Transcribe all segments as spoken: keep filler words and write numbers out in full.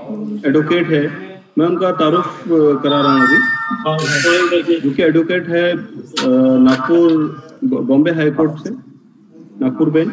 Advocate है, मैं उनका तारुफ करा रहा हूँ अभी, जो कि एडवोकेट है नागपुर बॉम्बे हाई कोर्ट से, नागपुर बेंच,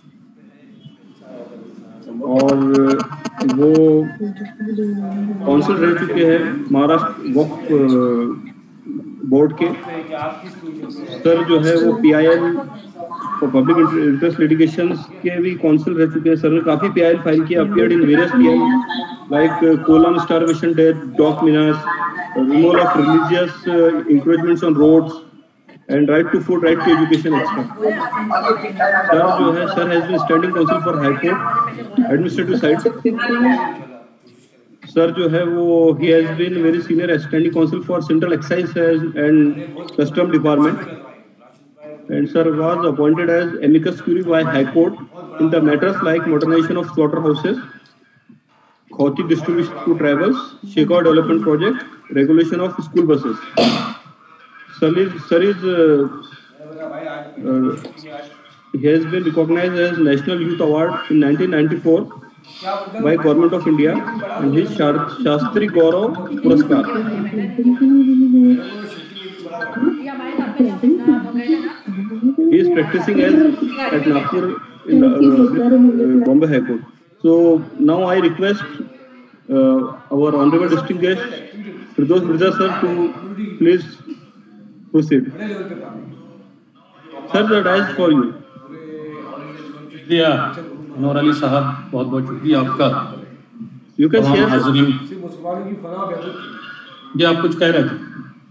और वो काउंसिल रह चुके हैं महाराष्ट्र वक्फ बोर्ड के। सर जो है वो P I L for public interest litigations के भी काउंसिल रह चुके हैं। सर ने काफी पी आई एल फाइल किया, appeared in various P I L like कोलम स्टारवेशन डेथ, डॉक मिनास, removal of religious encroachments on roads and right to food, right to education, et cetera. Sir जो है, sir has been standing counsel for High Court, administrative side. Sir जो है वो he has been very senior standing counsel for Central Excise and Custom Department, and sir was appointed as amicus curiae by High Court in the matters like modernization of slaughterhouses, Khauti distribution to tribals, Shekau development project, regulation of school buses. Sir is, sir is uh, uh, he has been recognized as National Youth Award in nineteen ninety-four by Government of India and his Shastri Gaurav Puraskar. He is practicing as at Nagpur in the uh, uh, Bombay High Court. So now I request uh, our honorable distinguished guest Firdaus Mirza sir to please proceed. Sir, the dice for you. शुक्रिया अनवर अली साहब, बहुत बहुत शुक्रिया आपका। You can share. हाज़रीन, जी आप कुछ कह रहे थे?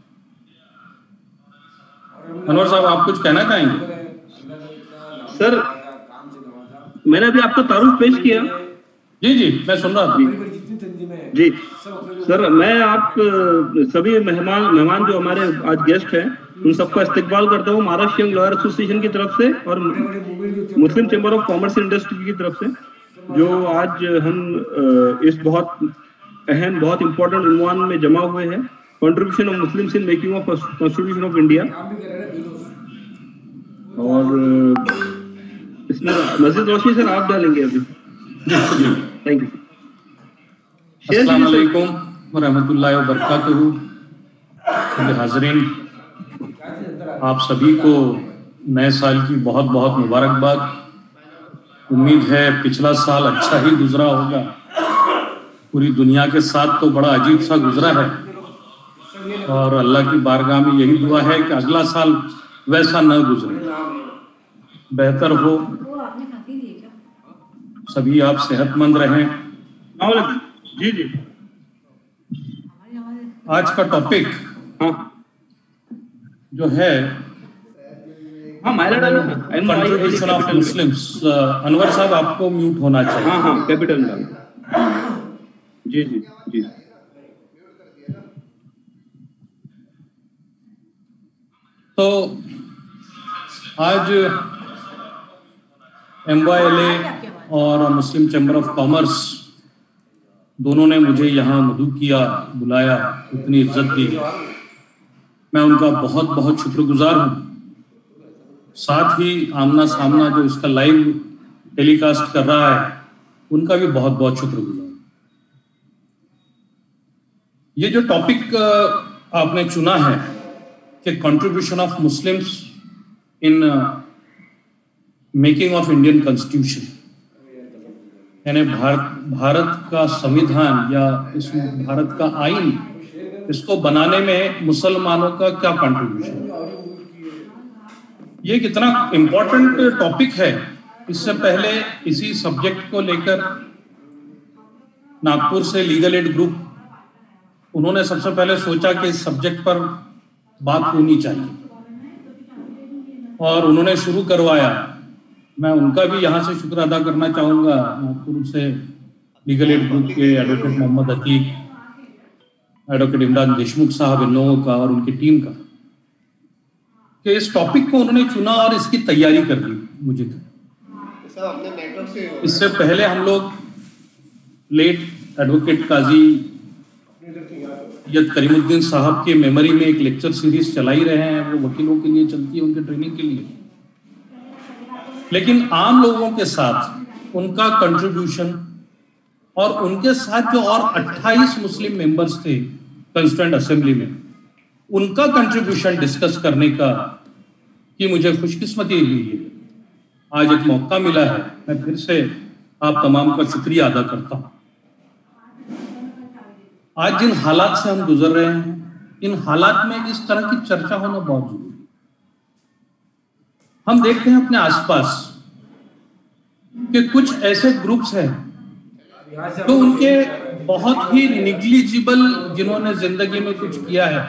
अनवर साहब, आप कुछ कहना चाहेंगे? सर, मैंने अभी आपका तारुफ पेश किया। जी जी, मैं सुन रहा था। जी सर, मैं आप सभी मेहमान मेहमान जो हमारे आज गेस्ट हैं उन सबका इस्तकबाल करता हूँ महाराष्ट्र यंग लॉयर एसोसिएशन की तरफ से और Muslim chamber of commerce industry की तरफ से, जो आज हम इस बहुत अहम बहुत इंपॉर्टेंट उन्वान में जमा हुए हैं, contribution of Muslims in making of constitution of India. और इसमें मजीद रोशनी सर आप डालेंगे अभी। Thank you. अस्सलाम वालेकुम व रहमतुल्लाहि व बरकातहू। हाज़रीन, आप सभी को नए साल की बहुत बहुत मुबारकबाद। उम्मीद है पिछला साल अच्छा ही गुजरा होगा। पूरी दुनिया के साथ तो बड़ा अजीब सा गुजरा है और अल्लाह की बारगाह में यही दुआ है कि अगला साल वैसा न गुजरे, बेहतर हो। सभी आप सेहतमंद रहें। जी जी, आज का टॉपिक हाँ जो है हाँ कंट्रीब्यूशन ऑफ मुस्लिम्स। अनवर साहब, आपको म्यूट होना चाहिए। हाँ हाँ कैपिटल डाल। जी जी जी। तो आज एम वाई एल ए और मुस्लिम चैम्बर ऑफ कॉमर्स दोनों ने मुझे यहाँ मदू किया, बुलाया, इतनी इज्जत दी, मैं उनका बहुत बहुत शुक्रगुजार हूँ। साथ ही आमना सामना जो इसका लाइव टेलीकास्ट कर रहा है उनका भी बहुत बहुत शुक्रगुजार। ये जो टॉपिक आपने चुना है कि contribution of Muslims in making of Indian constitution, यानी भारत भारत का संविधान या इस भारत का आइन, इसको बनाने में मुसलमानों का क्या कंट्रीब्यूशन, ये कितना इम्पोर्टेंट टॉपिक है। इससे पहले इसी सब्जेक्ट को लेकर नागपुर से लीगल एड ग्रुप, उन्होंने सबसे पहले सोचा कि इस सब्जेक्ट पर बात होनी चाहिए और उन्होंने शुरू करवाया। मैं उनका भी यहाँ से शुक्र अदा करना चाहूँगा, नागपुर से लीगल एड ग्रुप के एडवोकेट मोहम्मद अतीक, एडवोकेट इमरान देशमुख साहब, इन लोगों का और उनकी टीम का, कि इस टॉपिक को उन्होंने चुना और इसकी तैयारी कर दी। मुझे इससे पहले हम लोग लेट एडवोकेट काजी यद करीमुद्दीन साहब के मेमोरी में एक लेक्चर सीरीज चला ही रहे हैं, वो वकीलों के लिए चलती है, उनके ट्रेनिंग के लिए। लेकिन आम लोगों के साथ उनका कंट्रीब्यूशन और उनके साथ जो और अट्ठाईस मुस्लिम मेंबर्स थे कॉन्स्टिट्यूएंट असेंबली में, उनका कंट्रीब्यूशन डिस्कस करने का कि मुझे खुशकिस्मती हुई है, आज एक मौका मिला है। मैं फिर से आप तमाम का शुक्रिया अदा करता हूं। आज जिन हालात से हम गुजर रहे हैं, इन हालात में इस तरह की चर्चा होना बहुत जरूरी है। हम देखते हैं अपने आसपास कि कुछ ऐसे ग्रुप्स हैं तो उनके बहुत ही निग्लिजिबल, जिन्होंने जिंदगी में कुछ किया है,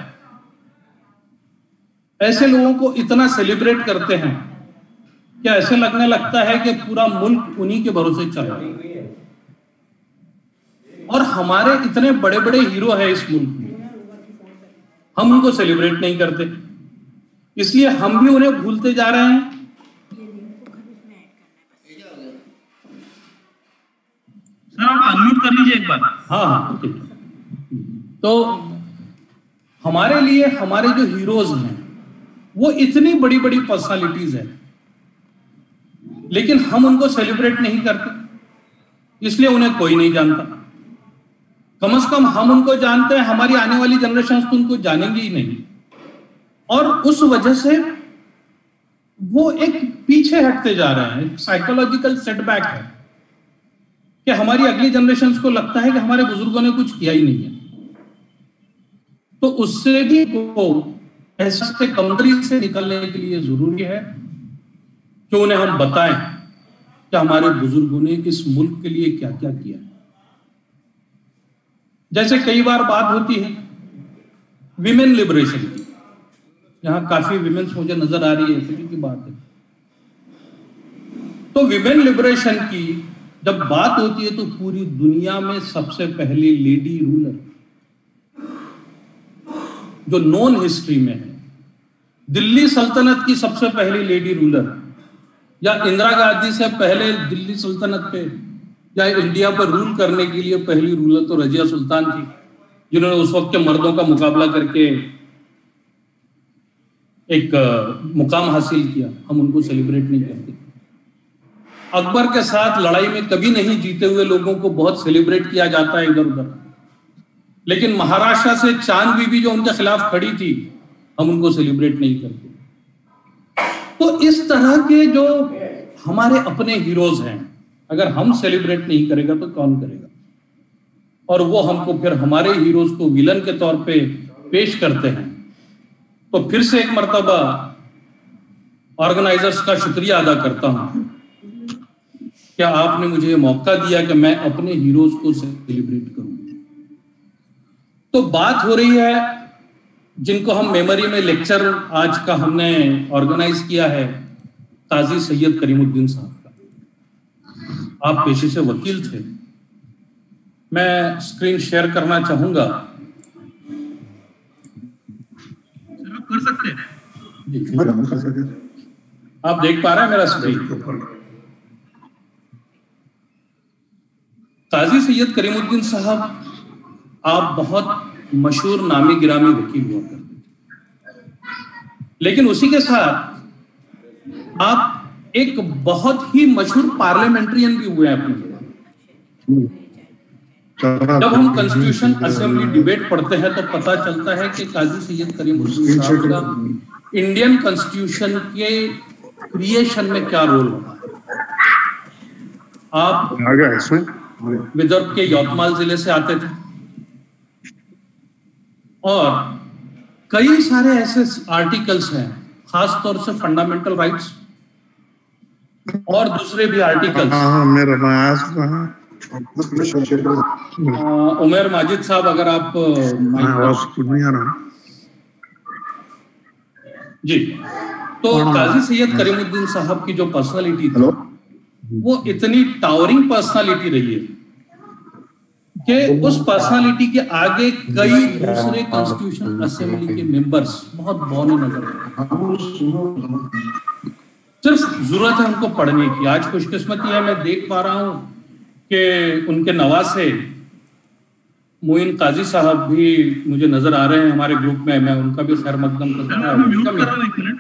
ऐसे लोगों को इतना सेलिब्रेट करते हैं कि ऐसे लगने लगता है कि पूरा मुल्क उन्हीं के भरोसे चल रहा है। और हमारे इतने बड़े बड़े हीरो हैं इस मुल्क में, हम उनको सेलिब्रेट नहीं करते, इसलिए हम भी उन्हें भूलते जा रहे हैं। सर आप अनम्यूट कर लीजिए एक बार। हाँ हाँ ठीक। तो हमारे लिए हमारे जो हीरोज हैं वो इतनी बड़ी बड़ी पर्सनालिटीज हैं, लेकिन हम उनको सेलिब्रेट नहीं करते, इसलिए उन्हें कोई नहीं जानता। कम से कम हम उनको जानते हैं, हमारी आने वाली जनरेशन तो उनको जानेंगी ही नहीं, और उस वजह से वो एक पीछे हटते जा रहे हैं। साइकोलॉजिकल सेटबैक है कि हमारी अगली जनरेशन को लगता है कि हमारे बुजुर्गों ने कुछ किया ही नहीं है। तो उससे भी वो ऐसा से कमजोरी से निकलने के लिए जरूरी है कि उन्हें हम बताएं कि हमारे बुजुर्गों ने इस मुल्क के लिए क्या क्या किया। जैसे कई बार बात होती है विमेन लिबरेशन की, यहां काफी विमेन्स मुझे नजर आ रही है, खुशी की बात है। तो विमेन लिबरेशन की जब बात होती है तो पूरी दुनिया में सबसे पहली लेडी रूलर जो नॉन हिस्ट्री में है, दिल्ली सल्तनत की सबसे पहली लेडी रूलर, या इंदिरा गांधी से पहले दिल्ली सल्तनत पे या इंडिया पर रूल करने के लिए पहली रूलर तो रजिया सुल्तान थी, जिन्होंने उस वक्त के मर्दों का मुकाबला करके एक मुकाम हासिल किया। हम उनको सेलिब्रेट नहीं करते। अकबर के साथ लड़ाई में कभी नहीं जीते हुए लोगों को बहुत सेलिब्रेट किया जाता है इधर उधर, लेकिन महाराष्ट्र से चांद बीबी जो उनके खिलाफ खड़ी थी, हम उनको सेलिब्रेट नहीं करते। तो इस तरह के जो हमारे अपने हीरोज हैं, अगर हम सेलिब्रेट नहीं करेगा तो कौन करेगा? और वो हमको फिर हमारे हीरोज को विलन के तौर पे पेश करते हैं। तो फिर से एक मर्तबा ऑर्गेनाइजर्स का शुक्रिया अदा करता हूं क्या आपने मुझे ये मौका दिया कि मैं अपने हीरोज को सेलिब्रेट करूं। तो बात हो रही है जिनको हम मेमोरी में लेक्चर आज का हमने ऑर्गेनाइज किया है, काजी सैयद करीमुद्दीन साहब का। आप पेशे से वकील थे। मैं स्क्रीन शेयर करना चाहूंगा। कर सकते हैं जी, आप देख पा रहे हैं मेरा स्क्रीन? काजी सैयद करीमुद्दीन साहब, आप बहुत मशहूर नामी गिरामी वकील हुआ करते थे, लेकिन उसी के साथ आप एक बहुत ही मशहूर पार्लियामेंट्रियन भी हुए हैं अपने। जब हम कॉन्स्टिट्यूशन असेंबली डिबेट पढ़ते हैं तो पता चलता है कि काजी सैयद करीमुद्दीन साहब का इंडियन कॉन्स्टिट्यूशन के क्रिएशन में क्या रोल रहा है। आप विदर्भ के यवतमाल जिले से आते थे और कई सारे ऐसे आर्टिकल्स हैं, खास तौर से फंडामेंटल राइट्स और दूसरे भी आर्टिकल्स। उमर माजिद साहब, अगर आप जी, तो काजी सैयद करीमुद्दीन साहब की जो पर्सनालिटी थी वो इतनी टावरिंग पर्सनालिटी रही है कि उस पर्सनालिटी के आगे कई दूसरे कॉन्स्टिट्यूशन असेंबली के मेंबर्स बहुत बौने नजर आए। सिर्फ जरूरत है उनको पढ़ने की। आज खुशकिस्मती है, मैं देख पा रहा हूं कि उनके नवासे मोइन काजी साहब भी मुझे नजर आ रहे हैं हमारे ग्रुप में। मैं उनका भी खैर मकदम करता हूं।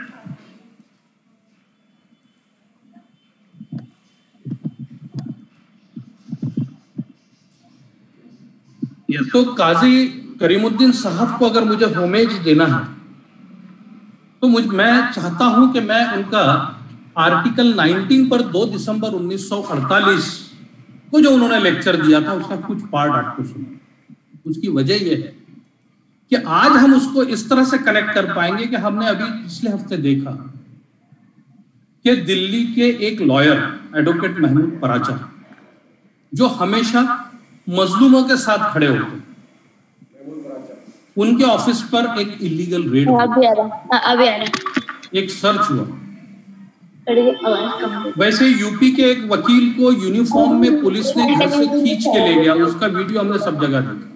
yes. तो काजी करीमुद्दीन साहब को अगर मुझे होमेज देना है तो मुझ मैं चाहता हूं कि मैं उनका आर्टिकल उन्नीस पर दो दिसंबर उन्नीस सौ अड़तालीस को जो उन्होंने लेक्चर दिया था उसका कुछ पार्ट आपको सुना। उसकी वजह यह है कि आज हम उसको इस तरह से कनेक्ट कर पाएंगे कि हमने अभी पिछले हफ्ते देखा कि दिल्ली के एक लॉयर एडवोकेट महमूद पराचा जो हमेशा मजलूमों के साथ खड़े होते, उनके ऑफिस पर एक इलीगल रेड अभी आ रहा अभी आ रहा एक सर्च हुआ। वैसे यूपी के एक वकील को यूनिफॉर्म में पुलिस ने घर से खींच के ले गया, उसका वीडियो हमने सब जगह देखा।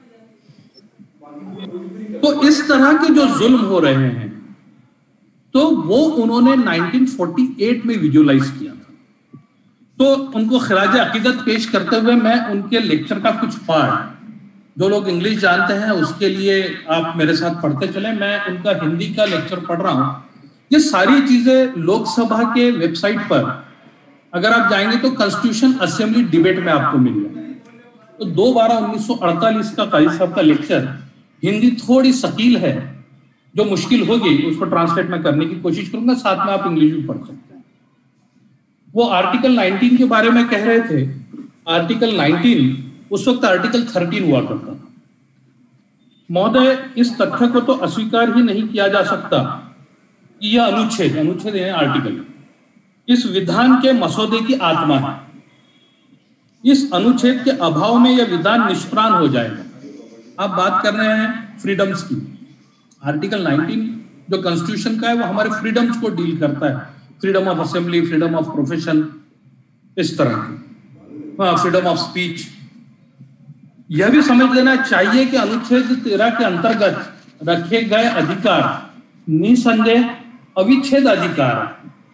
तो इस तरह के जो जुल्म हो रहे हैं तो वो उन्होंने उन्नीस सौ अड़तालीस में विजुअलाइज किया था। तो उनको खिराज अकीदत पेश करते हुए मैं उनके लेक्चर का कुछ पार्ट, जो लोग इंग्लिश जानते हैं उसके लिए आप मेरे साथ पढ़ते चले, मैं उनका हिंदी का लेक्चर पढ़ रहा हूं। ये सारी चीजें लोकसभा के वेबसाइट पर अगर आप जाएंगे तो कॉन्स्टिट्यूशन असेंबली डिबेट में आपको मिलेगा। तो दो बारह उन्नीस सौ अड़तालीस का काजी साहब का लेक्चर, हिंदी थोड़ी सकील है, जो मुश्किल होगी उसको ट्रांसलेट में करने की कोशिश करूंगा, साथ में आप इंग्लिश भी पढ़ सकते हैं। वो आर्टिकल उन्नीस के बारे में कह रहे थे। आर्टिकल उन्नीस उस वक्त आर्टिकल तेरह हुआ करता था। महोदय, इस तथ्य को तो अस्वीकार ही नहीं किया जा सकता कि यह अनुच्छेद अनुच्छेद है आर्टिकल इस विधान के मसौदे की आत्मा है। इस अनुच्छेद के अभाव में यह विधान निष्प्राण हो जाएगा। आप बात कर रहे हैं फ्रीडम्स की। आर्टिकल उन्नीस जो कॉन्स्टिट्यूशन का है वो हमारे फ्रीडम्स को डील करता है, freedom of assembly, freedom of profession, इस तरह की, फ्रीडम ऑफ स्पीच। यह भी समझ लेना चाहिए कि अनुच्छेद तेरह के अंतर्गत रखे गए अधिकार निसंदेह अविच्छेद अधिकार है,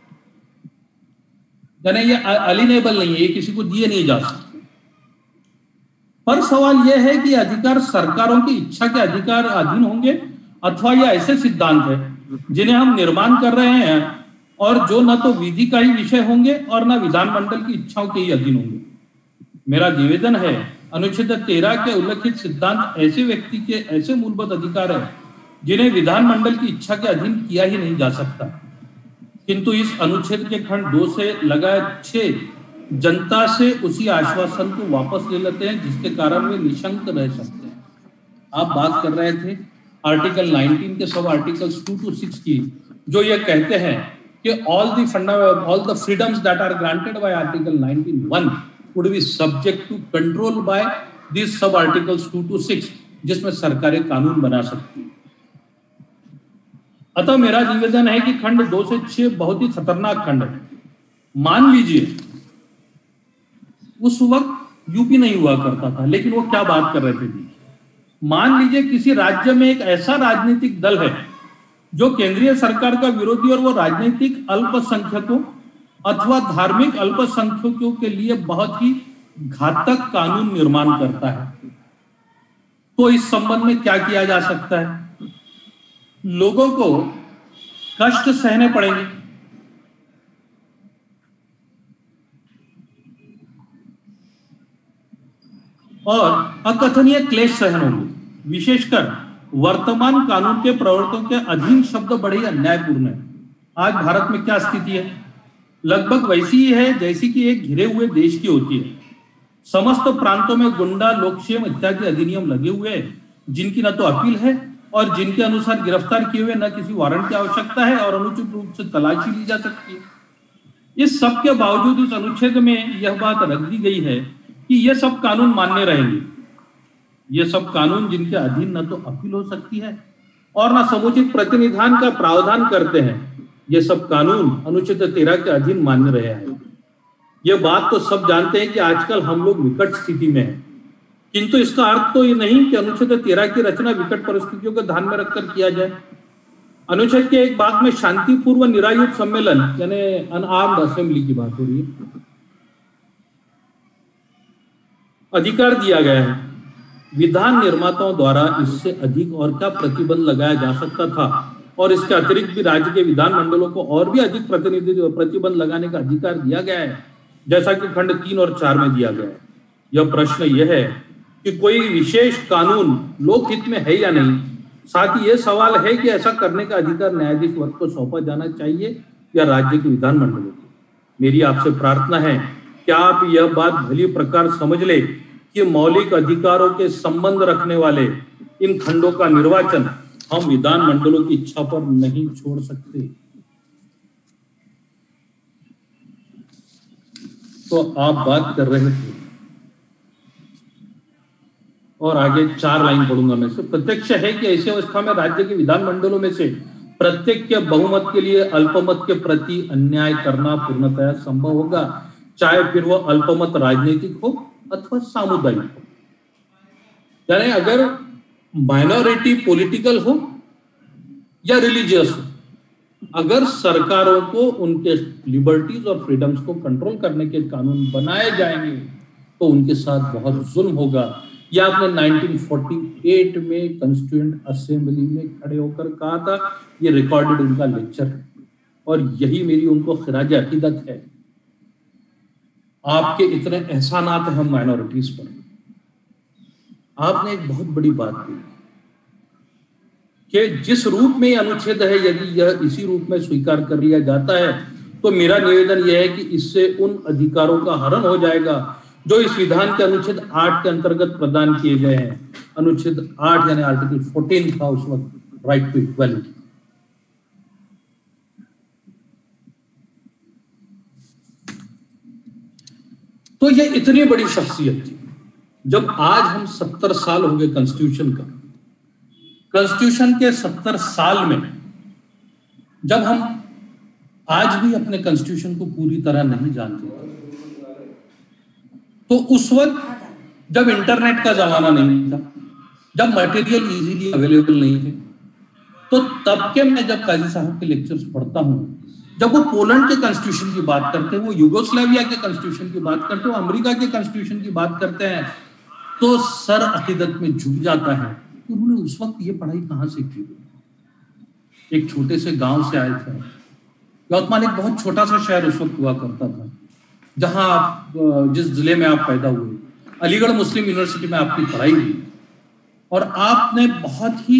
यानी ये अलिनेबल नहीं है, ये किसी को दिए नहीं जा सकते। पर सवाल यह है कि अधिकार सरकारों की इच्छा के अधिकार अधीन होंगे अथवा ये ऐसे सिद्धांत है जिन्हें हम निर्माण कर रहे हैं और जो न तो विधि का ही विषय होंगे और न विधानमंडल की इच्छाओं के ही अधीन होंगे। मेरा निवेदन है, अनुच्छेद तेरह के उल्लेखित सिद्धांत ऐसे व्यक्ति के ऐसे मूलभूत अधिकार है जिन्हें विधानमंडल की इच्छा के अधीन किया ही नहीं जा सकता। किंतु इस अनुच्छेद के खंड दो से लगाए छह जनता से उसी आश्वासन को वापस ले लेते हैं जिसके कारण वे निशंक रह सकते हैं। आप बात कर रहे थे आर्टिकल उन्नीस के सब आर्टिकल्स टू टू सिक्स की, जो ये कहते हैं कि all the fundamental all the freedoms that are granted by article उन्नीस one would be subject to control by this sub articles two two six, जिसमें सरकारें कानून बना सकती है। अतः मेरा निवेदन है कि खंड दो से छह बहुत ही खतरनाक खंड है। मान लीजिए उस वक्त यूपी नहीं हुआ करता था, लेकिन वो क्या बात कर रहे थे जी, मान लीजिए किसी राज्य में एक ऐसा राजनीतिक दल है जो केंद्रीय सरकार का विरोधी और वो राजनीतिक अल्पसंख्यकों अथवा धार्मिक अल्पसंख्यकों के लिए बहुत ही घातक कानून निर्माण करता है, तो इस संबंध में क्या किया जा सकता है? लोगों को कष्ट सहने पड़ेंगे, और अकथनीय क्लेश सहन होंगे। विशेषकर वर्तमान कानून के प्रवर्तकों के अधीन शब्द बड़े ही अन्यायपूर्ण है। आज भारत में क्या स्थिति है? लगभग वैसी ही है जैसी कि एक घिरे हुए देश की होती है। समस्त प्रांतों में गुंडा, लोकक्षेम इत्यादि अधिनियम लगे हुए हैं, जिनकी न तो अपील है और जिनके अनुसार गिरफ्तार किए हुए न किसी वारंट की आवश्यकता है और अनुचित रूप से तलाशी ली जा सकती है। इस सब के बावजूद इस अनुच्छेद में यह बात रख दी गई है कि ये सब कानून मान्य रहेंगे। ये सब कानून जिनके अधीन न तो अपील हो सकती है और न समुचित प्रतिनिधान का प्रावधान करते हैं, ये सब कानून अनुच्छेद तेरह के अधीन मान्य रहे हैं। ये बात तो सब जानते हैं कि आजकल हम लोग विकट स्थिति में हैं, किंतु इसका अर्थ तो ये नहीं कि अनुच्छेद तेरह की रचना विकट परिस्थितियों को ध्यान में रखकर किया जाए। अनुच्छेद के एक भाग में शांतिपूर्व निरायुध सम्मेलन यानी अनआर्म्ड असेंबली की बात हो रही है, अधिकार दिया गया है। विधान निर्माताओं द्वारा इससे अधिक और क्या प्रतिबंध लगाया जा सकता था, और इसके अतिरिक्त भी राज्य के विधानमंडलों को और भी अधिक प्रतिनिधित्व प्रतिबंध लगाने का अधिकार दिया गया है, जैसा कि खंड तीन और चार में दिया गया है। यह प्रश्न यह है कि कोई विशेष कानून लोकहित में है या नहीं। साथ ही यह सवाल है कि ऐसा करने का अधिकार न्यायाधीश वर्ग को सौंपा जाना चाहिए या राज्य के विधानमंडलों को। मेरी आपसे प्रार्थना है कि आप यह बात भली प्रकार समझ ले कि मौलिक अधिकारों के संबंध रखने वाले इन खंडों का निर्वाचन हम विधानमंडलों की इच्छा पर नहीं छोड़ सकते। तो आप बात कर रहे थे और आगे चार लाइन पढ़ूंगा मैं से। प्रत्यक्ष है कि ऐसी अवस्था में राज्य के विधानमंडलों में से प्रत्येक के बहुमत के लिए अल्पमत के प्रति अन्याय करना पूर्णतया संभव होगा, चाहे फिर वो अल्पमत राजनीतिक हो अथवा सामुदायिक हो। यानी अगर माइनॉरिटी पॉलिटिकल हो या रिलीजियस हो, अगर सरकारों को उनके लिबर्टीज और फ्रीडम्स को कंट्रोल करने के कानून बनाए जाएंगे तो उनके साथ बहुत जुल्म होगा। यह आपने उन्नीस सौ अड़तालीस में कॉन्स्टिट्यूएंट असेंबली में खड़े होकर कहा था। ये रिकॉर्डेड उनका लेक्चर है और यही मेरी उनको खिराज अकीदत है। आपके इतने एहसानात हैं हम माइनॉरिटीज पर। आपने एक बहुत बड़ी बात की कि जिस रूप में अनुच्छेद है, यदि यह इसी रूप में स्वीकार कर लिया जाता है तो मेरा निवेदन यह है कि इससे उन अधिकारों का हरण हो जाएगा जो इस विधान के अनुच्छेद आठ के अंतर्गत प्रदान किए गए हैं। अनुच्छेद आठ यानी आर्टिकल चौदह था उस वक्त, राइट टू इक्वालिटी। तो ये इतनी बड़ी शख्सियत थी। जब आज हम सत्तर साल हो गए कॉन्स्टिट्यूशन का, कॉन्स्टिट्यूशन के सत्तर साल में जब हम आज भी अपने कॉन्स्टिट्यूशन को पूरी तरह नहीं जानते थे, तो उस वक्त जब इंटरनेट का जमाना नहीं था, जब मटेरियल इजीली अवेलेबल नहीं थे, तो तब के मैं जब काजी साहब के लेक्चर्स पढ़ता हूं, जब वो पोलैंड के कॉन्स्टिट्यूशन की बात करते हैं, वो युगोस्लाविया के कॉन्स्टिट्यूशन की बात करते हैं, वो अमेरिका के कॉन्स्टिट्यूशन की बात करते हैं, तो सर अकीदत में झुक जाता है। उन्होंने उस वक्त ये पढ़ाई कहाँ से की? एक छोटे से गांव से आए थे। यवतमाल एक बहुत छोटा सा शहर उस वक्त हुआ करता था, जहां आप जिस जिले में आप पैदा हुए, अलीगढ़ मुस्लिम यूनिवर्सिटी में आपकी पढ़ाई हुई और आपने बहुत ही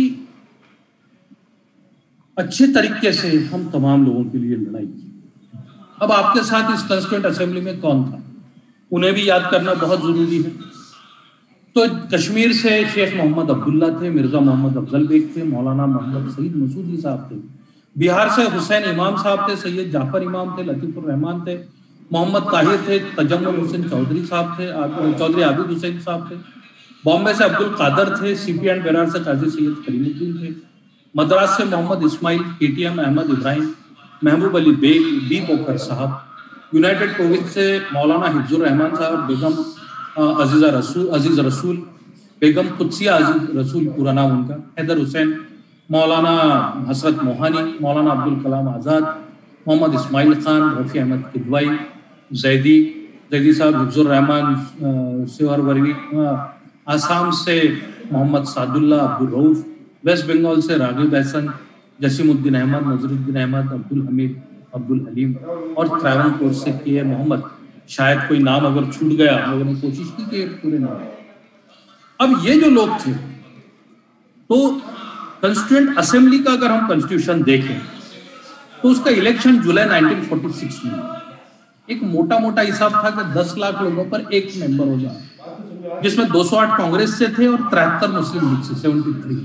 अच्छे तरीके से हम तमाम लोगों के लिए लड़ाई की। अब आपके साथ इस कॉन्स्टिट्यूएंट असेंबली में कौन था, उन्हें भी याद करना बहुत जरूरी है। तो कश्मीर से शेख मोहम्मद अब्दुल्ला थे, मिर्जा मोहम्मद अफजल बेग थे, मौलाना मोहम्मद सईद मसूदी साहब थे। बिहार से हुसैन इमाम साहब थे, सैयद जाफर इमाम थे, लतीफुर रहमान थे, मोहम्मद ताहिर थे, तजम्मुल हुसैन चौधरी साहब थे, चौधरी आबिद हुसैन साहब थे। बॉम्बे से अब्दुल कादर थे, सीपी एंड बेरार से काजी सैयद करीमुद्दीन थे, मद्रास से मोहम्मद इस्माइल, केटीएम अहमद इब्राहिम, महबूब अली बेग, बी बोकर साहब, यूनाइटेड प्रोविंस से मौलाना हिफ्जुर रहमान साहब, बेगम अजीजा रसूल अजीज रसूल, बेगम कुदसिया अजीज रसूल पूरा नाम उनका, हैदर हुसैन, मौलाना हसरत मोहानी, मौलाना अब्दुल कलाम आज़ाद, मोहम्मद इस्माइल खान, रफ़ी अहमद किदवाई, जैदी जैदी साहब, हिफ्जुर रहमान सिवर वरवी, आसाम से मोहम्मद सादुल्ला, अब्दुल रऊफ, वेस्ट बंगाल से रागिब एहसन, जसीमुद्दीन अहमद, नजरुद्दीन अहमद, अब्दुल हमीद, अब्दुल हलीम और त्रावणकोर से के मोहम्मद। शायद कोई नाम अगर छूट गया, लोगों ने कोशिश की कि पूरे नाम। अब ये जो लोग थे, तो कॉन्स्टिट्यूएंट असेंबली का अगर हम कॉन्स्टिट्यूशन देखें तो उसका इलेक्शन जुलाई उन्नीस सौ छियालीस में, एक मोटा मोटा हिसाब था कि दस लाख लोगों पर एक मेंबर हो जाए, जिसमें दो सौ आठ कांग्रेस से थे और तिहत्तर मुस्लिम लीग से, तिहत्तर।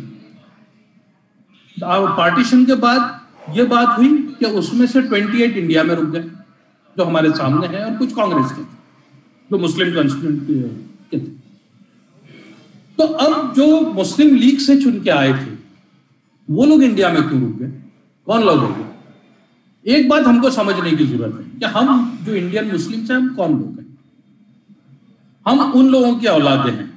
पार्टीशन के बाद ये बात हुई कि उसमें से अट्ठाईस इंडिया में रुक गए जो हमारे सामने हैं, और कुछ कांग्रेस के जो मुस्लिम कॉन्स्टिट्यूएंट के थे। तो अब जो मुस्लिम लीग से चुन के आए थे वो लोग इंडिया में क्यों रुक गए? कौन लोग हो गए? एक बात हमको समझने की जरूरत है कि हम जो इंडियन मुस्लिम हैं, हम कौन लोग हैं? हम उन लोगों की औलादे हैं,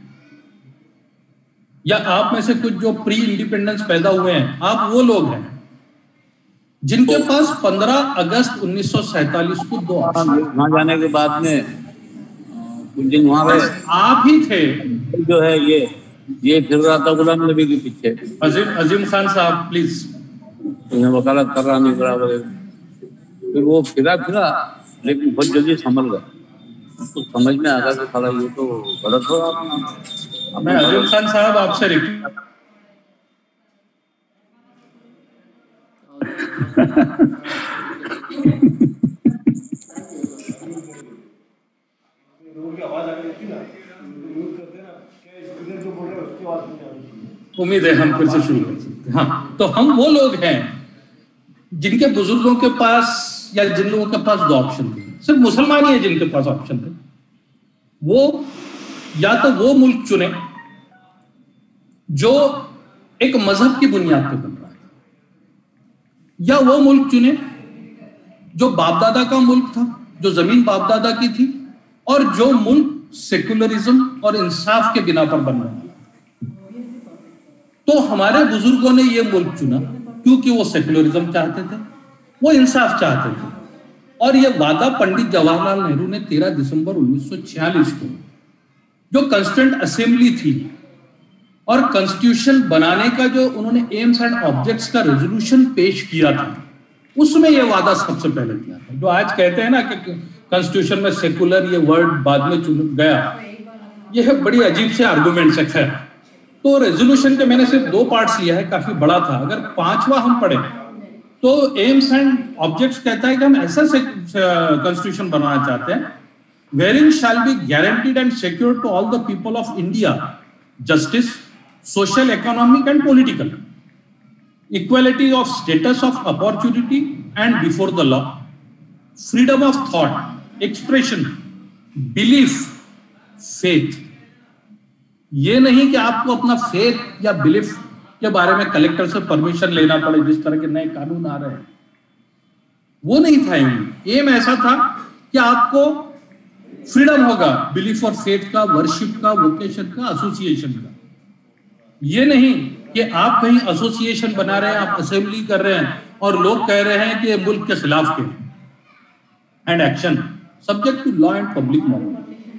या आप में से कुछ जो प्री इंडिपेंडेंस पैदा हुए हैं, आप वो लोग हैं जिनके पास पंद्रह अगस्त उन्नीस सौ सैतालीस को दो वहां जाने के बाद में कुछ दिन वहां रहे, आप ही थे जो है ये ये फिर रहा था गुलाम नबी के पीछे। अजीम अजीम खान साहब प्लीज, वकालत कर रहा नहीं करा, फिर वो फिरा फिरा लेकिन बहुत जल्दी संभल गया। तो समझ में आ गया कि साला ये तो गलत हो रहा था। मैं अजम खान साहब आपसे रिक्वेस्ट उम्मीद है हम फिर से शुरू कर सकते हैं। हाँ, तो हम वो लोग हैं जिनके बुजुर्गों के पास या जिन लोगों के पास दो ऑप्शन थे, सिर्फ मुसलमान ही है जिनके पास ऑप्शन थे। वो या तो वो मुल्क चुने जो एक मजहब की बुनियाद पर बन रहा है, या वो मुल्क चुने जो बाप दादा का मुल्क था, जो जमीन बाप दादा की थी, और जो मुल्क सेक्युलरिज्म और इंसाफ के बिना पर बन रहा है। तो हमारे बुजुर्गों ने ये मुल्क चुना क्योंकि वो सेक्युलरिज्म चाहते थे, वो इंसाफ चाहते थे। और ये वादा पंडित जवाहरलाल नेहरू ने तेरह दिसंबर उन्नीस सौ छियालीस को, जो कॉन्स्टिट्यूएंट असेंबली थी और कॉन्स्टिट्यूशन बनाने का जो उन्होंने एम्स एंड ऑब्जेक्ट्स का रेजोल्यूशन पेश किया था, उसमें ये वादा सबसे पहले किया था। जो आज कहते हैं ना कि कॉन्स्टिट्यूशन में सेकुलर ये वर्ड बाद में चुन गया, यह बड़ी अजीब से आर्गुमेंट है। तो रेजोल्यूशन के मैंने सिर्फ दो पार्ट्स लिया है, काफी बड़ा था। अगर पांचवा हम पढ़े तो एम्स एंड ऑब्जेक्ट्स कहता है कि हम ऐसा कॉन्स्टिट्यूशन बनाना चाहते हैं wherein shall be guaranteed and secured to all the people of India justice, social, economic and political, equality of status of opportunity and before the law, freedom of thought, expression, belief, faith। ये नहीं कि आपको अपना faith या belief के बारे में collector से परमिशन लेना पड़े, जिस तरह के नए कानून आ रहे हैं, वो नहीं था एम। एम ऐसा था कि आपको फ्रीडम होगा बिलीफ और फेथ का, वर्शिप का, वोकेशन का, एसोसिएशन का। ये नहीं कि आप कहीं एसोसिएशन बना रहे हैं, आप असेंबली कर रहे हैं और लोग कह रहे हैं कि ये मुल्क के खिलाफ के, and action subject to law and public moral.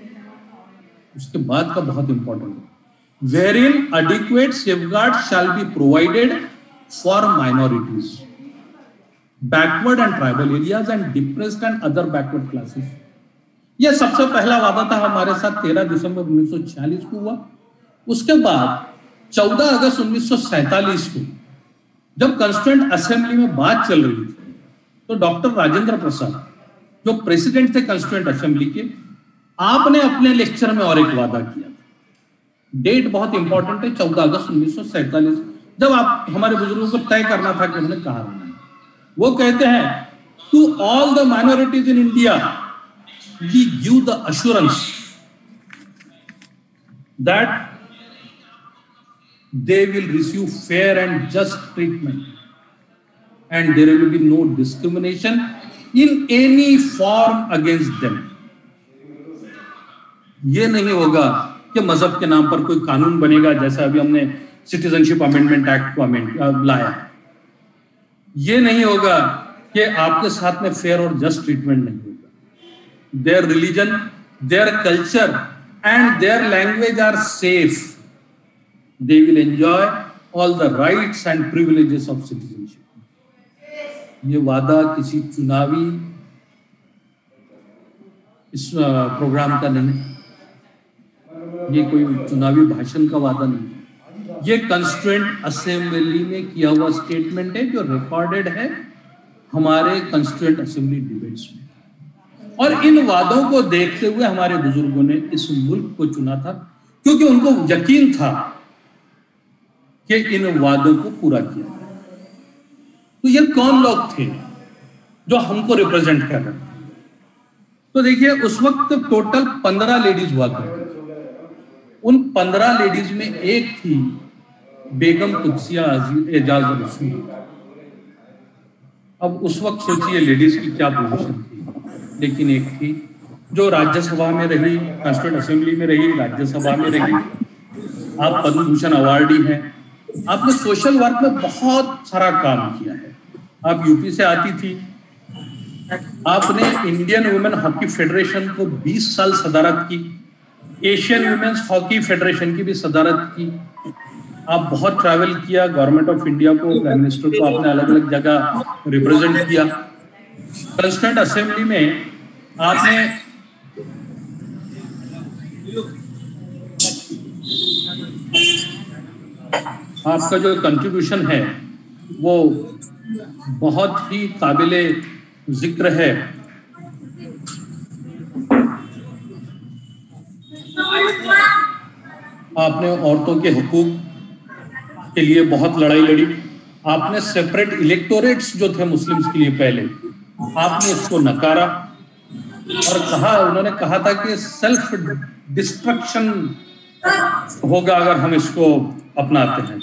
उसके बाद का बहुत important, wherein adequate safeguards shall be provided for minorities, backward and tribal areas and depressed and other backward classes। यह सबसे पहला वादा था हमारे साथ तेरह दिसंबर उन्नीस सौ छियालीस को हुआ। उसके बाद चौदह अगस्त उन्नीस सौ सैतालीस को जब कॉन्स्टिट्यूएंट असेंबली में बात चल रही थी, तो डॉक्टर राजेंद्र प्रसाद जो प्रेसिडेंट थे कॉन्स्टिट्यूएंट असेंबली के, आपने अपने लेक्चर में और एक वादा किया था। डेट बहुत इंपॉर्टेंट है, चौदह अगस्त उन्नीस सौ सैतालीस, जब आप हमारे बुजुर्गों को तय करना था कि उन्होंने कहा। वो कहते हैं, to all the minorities in India we give the assurance that they will receive fair and just treatment and there will be no discrimination in any form against them। ये नहीं होगा कि मजहब के नाम पर कोई कानून बनेगा, जैसा अभी हमने सिटीजनशिप अमेंडमेंट एक्ट को अमेंड लाया। ये नहीं होगा कि आपके साथ में फेयर और जस्ट ट्रीटमेंट नहीं होगा। Their religion, their culture and their language are safe. They will enjoy all the rights and privileges of citizenship। ये वादा किसी चुनावी इस प्रोग्राम का नहीं, ये कोई चुनावी भाषण का वादा नहीं, ये कॉन्स्टिट्यूएंट असेंबली में किया हुआ स्टेटमेंट है जो रिकॉर्डेड है हमारे कॉन्स्टिट्यूएंट असेंबली डिबेट्स में। और इन वादों को देखते हुए हमारे बुजुर्गों ने इस मुल्क को चुना था, क्योंकि उनको यकीन था कि इन वादों को पूरा किया। तो ये कौन लोग थे जो हमको रिप्रेजेंट कर रहे थे? तो देखिए, उस वक्त टोटल पंद्रह लेडीज हुआ करती। उन पंद्रह लेडीज में एक थी बेगम कुदसिया एजाज रसूल। अब उस वक्त सोचिए लेडीज की क्या पोजीशन थी। लेकिन एक थी जो राज्यसभा में रही, कॉन्स्टिट्यूएंट असेंबली में रही, राज्यसभा में रही। आप पद्म भूषण अवार्डी हैं, आपने सोशल वर्क में बहुत सारा काम किया है। आप यूपी से आती थी, आपने इंडियन वुमेन हॉकी फेडरेशन को बीस साल सदारत की, एशियन वुमेन्स हॉकी फेडरेशन की भी सदारत की। आप बहुत ट्रैवल किया, गवर्नमेंट ऑफ इंडिया को, प्राइम मिनिस्टर को आपने अलग अलग जगह रिप्रेजेंट किया। कॉन्स्टिट्यूएंट असेंबली में आपने आपका जो कंट्रीब्यूशन है वो बहुत ही काबिले जिक्र है। आपने औरतों के हुकूक के लिए बहुत लड़ाई लड़ी। आपने सेपरेट इलेक्टोरेट्स जो थे मुस्लिम्स के लिए पहले, आपने इसको नकारा और कहा, उन्होंने कहा था कि सेल्फ डिस्ट्रक्शन होगा अगर हम इसको अपनाते हैं।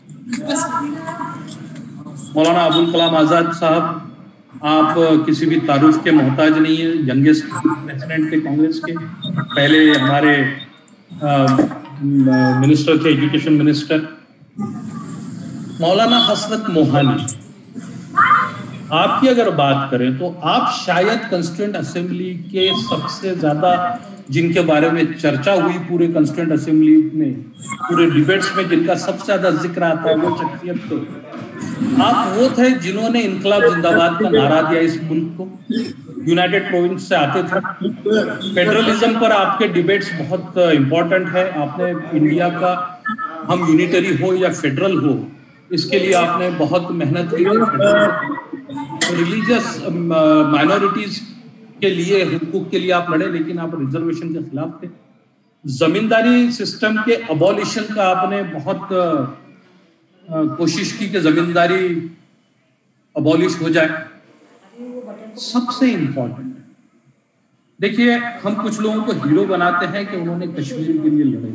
मौलाना अबुल कलाम आज़ाद साहब, आप किसी भी तारुफ के मोहताज नहीं है, यंगेस्ट प्रेसिडेंट थे कांग्रेस के, पहले हमारे मिनिस्टर थे, एजुकेशन मिनिस्टर। मौलाना हसरत मोहानी, आपकी अगर बात करें तो आप शायद कंस्टिट्यूएंट असेंबली के सबसे ज्यादा जिनके बारे में चर्चा हुई पूरे कंस्टिट्यूएंट असेंबली में, पूरे डिबेट्स में जिनका सबसे ज्यादा जिक्र आता है वो शख्सियत थे। आप वो थे जिन्होंने इनकलाब जिंदाबाद का नारा दिया इस मुल्क को। यूनाइटेड प्रोविंस से आते थे। फेडरलिज्म पर आपके डिबेट्स बहुत इंपॉर्टेंट है। आपने इंडिया का हम यूनिटरी हो या फेडरल हो, इसके लिए आपने बहुत मेहनत की। रिलीजियस माइनॉरिटीज के लिए, हुकूक के लिए आप लड़े, लेकिन आप रिजर्वेशन के खिलाफ थे। जमींदारी सिस्टम के अबॉलिशन का आपने बहुत कोशिश की कि जमींदारी अबॉलिश हो जाए। सबसे इंपॉर्टेंट, देखिए हम कुछ लोगों को हीरो बनाते हैं कि उन्होंने कश्मीर के लिए लड़े,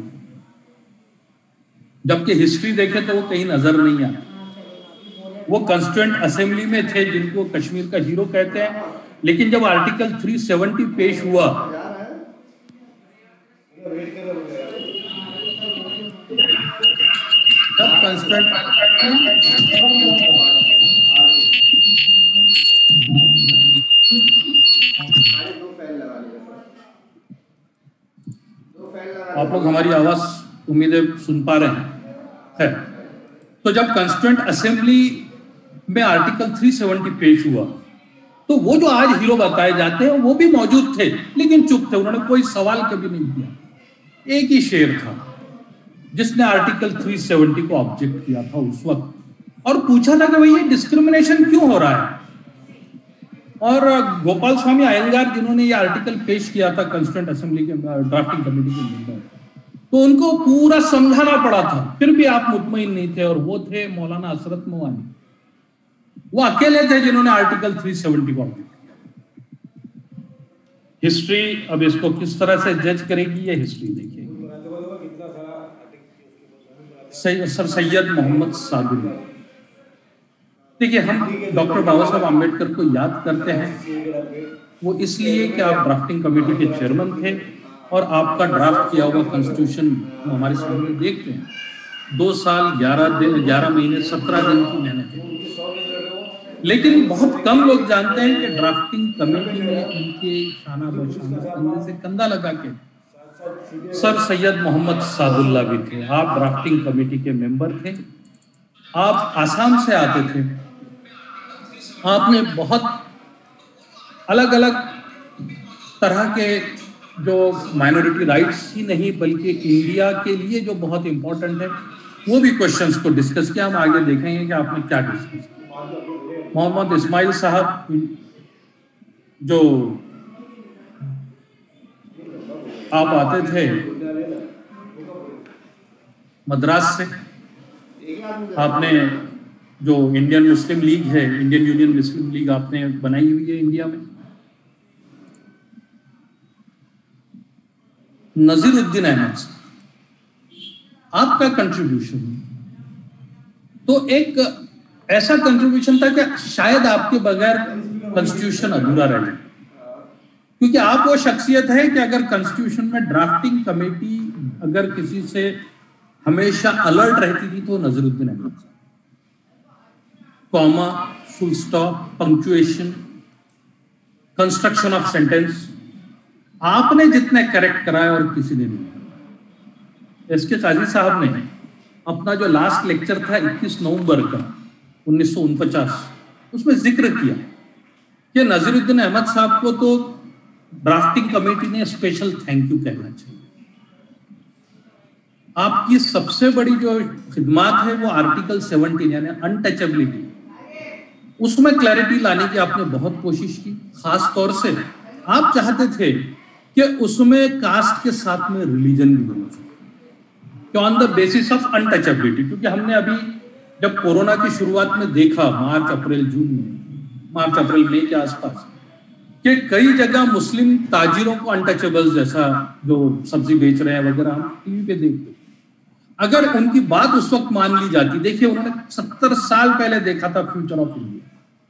जबकि हिस्ट्री देखें तो वो कहीं नजर नहीं आता। वो कंस्टिट्यूएंट असेंबली में थे जिनको कश्मीर का हीरो कहते हैं, लेकिन जब आर्टिकल तीन सौ सत्तर पेश हुआ तब कंस्टिट्यूएंट आप लोग हमारी आवाज उम्मीद है सुन पा रहे हैं है। तो जब कंस्टिट्यूएंट असेंबली में आर्टिकल तीन सौ सत्तर पेश हुआ तो वो जो आज हीरो बताए जाते हैं वो भी मौजूद थे, लेकिन चुप थे, उन्होंने कोई सवाल कभी नहीं किया। एक ही शेर था जिसने आर्टिकल तीन सौ सत्तर को ऑब्जेक्ट किया था उस वक्त और पूछा था कि भाई ये डिस्क्रिमिनेशन क्यों हो रहा है। और गोपाल स्वामी अयंगार जिन्होंने ये आर्टिकल पेश किया था कंस्टिट्यूएंट असेंबली के ड्राफ्टिंग कमेटी के मेंबर, तो उनको पूरा समझाना पड़ा था, फिर भी आप मुतमईन नहीं थे। और वो थे मौलाना हसरत मोहानी। वो अकेले थे जिन्होंने आर्टिकल तीन सौ सत्तर को ऑब्जेक्ट किया। हिस्ट्री अब इसको किस तरह से जज करेगी, ये हिस्ट्री देखिएगी। सर सैयद मोहम्मद सादुल्ला, देखिए हम डॉक्टर बाबा साहब आम्बेडकर को याद करते हैं वो इसलिए कि आप ड्राफ्टिंग कमेटी के चेयरमैन थे और आपका ड्राफ्ट किया हुआ कॉन्स्टिट्यूशन हमारे सामने देखते हैं। दो साल ग्यारह दिन ग्यारह महीने सत्रह दिन की मेहनत है, लेकिन बहुत कम लोग जानते हैं कि ड्राफ्टिंग कमेटी में उनके शाना बशाना कंधे से कंधा लगा के सर सैयद मोहम्मद सादुल्ला भी थे। आप ड्राफ्टिंग कमेटी के मेंबर थे, आप आसाम से आते थे। आपने बहुत अलग अलग तरह के जो माइनॉरिटी राइट्स ही नहीं बल्कि इंडिया के लिए जो बहुत इंपॉर्टेंट है वो भी क्वेश्चंस को डिस्कस किया। हम आगे देखेंगे कि आपने क्या डिस्कस किया। मोहम्मद इस्माइल साहब जो आप आते थे मद्रास से, आपने जो इंडियन मुस्लिम लीग है, इंडियन यूनियन मुस्लिम लीग आपने बनाई हुई है इंडिया में। नजीरुद्दीन अहमद आपका कंट्रीब्यूशन तो एक ऐसा कंट्रीब्यूशन था कि शायद आपके बगैर कॉन्स्टिट्यूशन अधूरा रह जाए, क्योंकि आप वो शख्सियत है कि अगर कॉन्स्टिट्यूशन में ड्राफ्टिंग कमेटी अगर किसी से हमेशा अलर्ट रहती थी तो Naziruddin Ahmed. Comma, full stop, punctuation, construction of sentence आपने जितने करेक्ट कराया और किसी ने नहीं। एस के काजी साहब ने अपना जो लास्ट लेक्चर था इक्कीस नवंबर का उन्नीस सौ उनपचास उसमें जिक्र किया कि नजीरुद्दीन अहमद साहब को तो ड्राफ्टिंग कमेटी ने स्पेशल थैंक यू कहना चाहिए। आपकी सबसे बड़ी जो खिदमात है वो आर्टिकल सेवनटीन यानी अनटचेबिलिटी, उसमें क्लैरिटी लाने की आपने बहुत कोशिश की। खास तौर से आप चाहते थे कि उसमें कास्ट के साथ में रिलीजन भी होना चाहिए, on the basis of untouchability. क्योंकि हमने अभी जब कोरोना की शुरुआत में देखा मार्च अप्रैल जून में, मार्च अप्रैल मई के आसपास, कि कई जगह मुस्लिम ताजिरों को अनटचेबल्स जैसा जो सब्जी बेच रहे हैं वगैरह हम टीवी पे देखते, अगर उनकी बात उस वक्त मान ली जाती, देखिए उन्होंने सत्तर साल पहले देखा था फ्यूचर ऑफ इंडिया,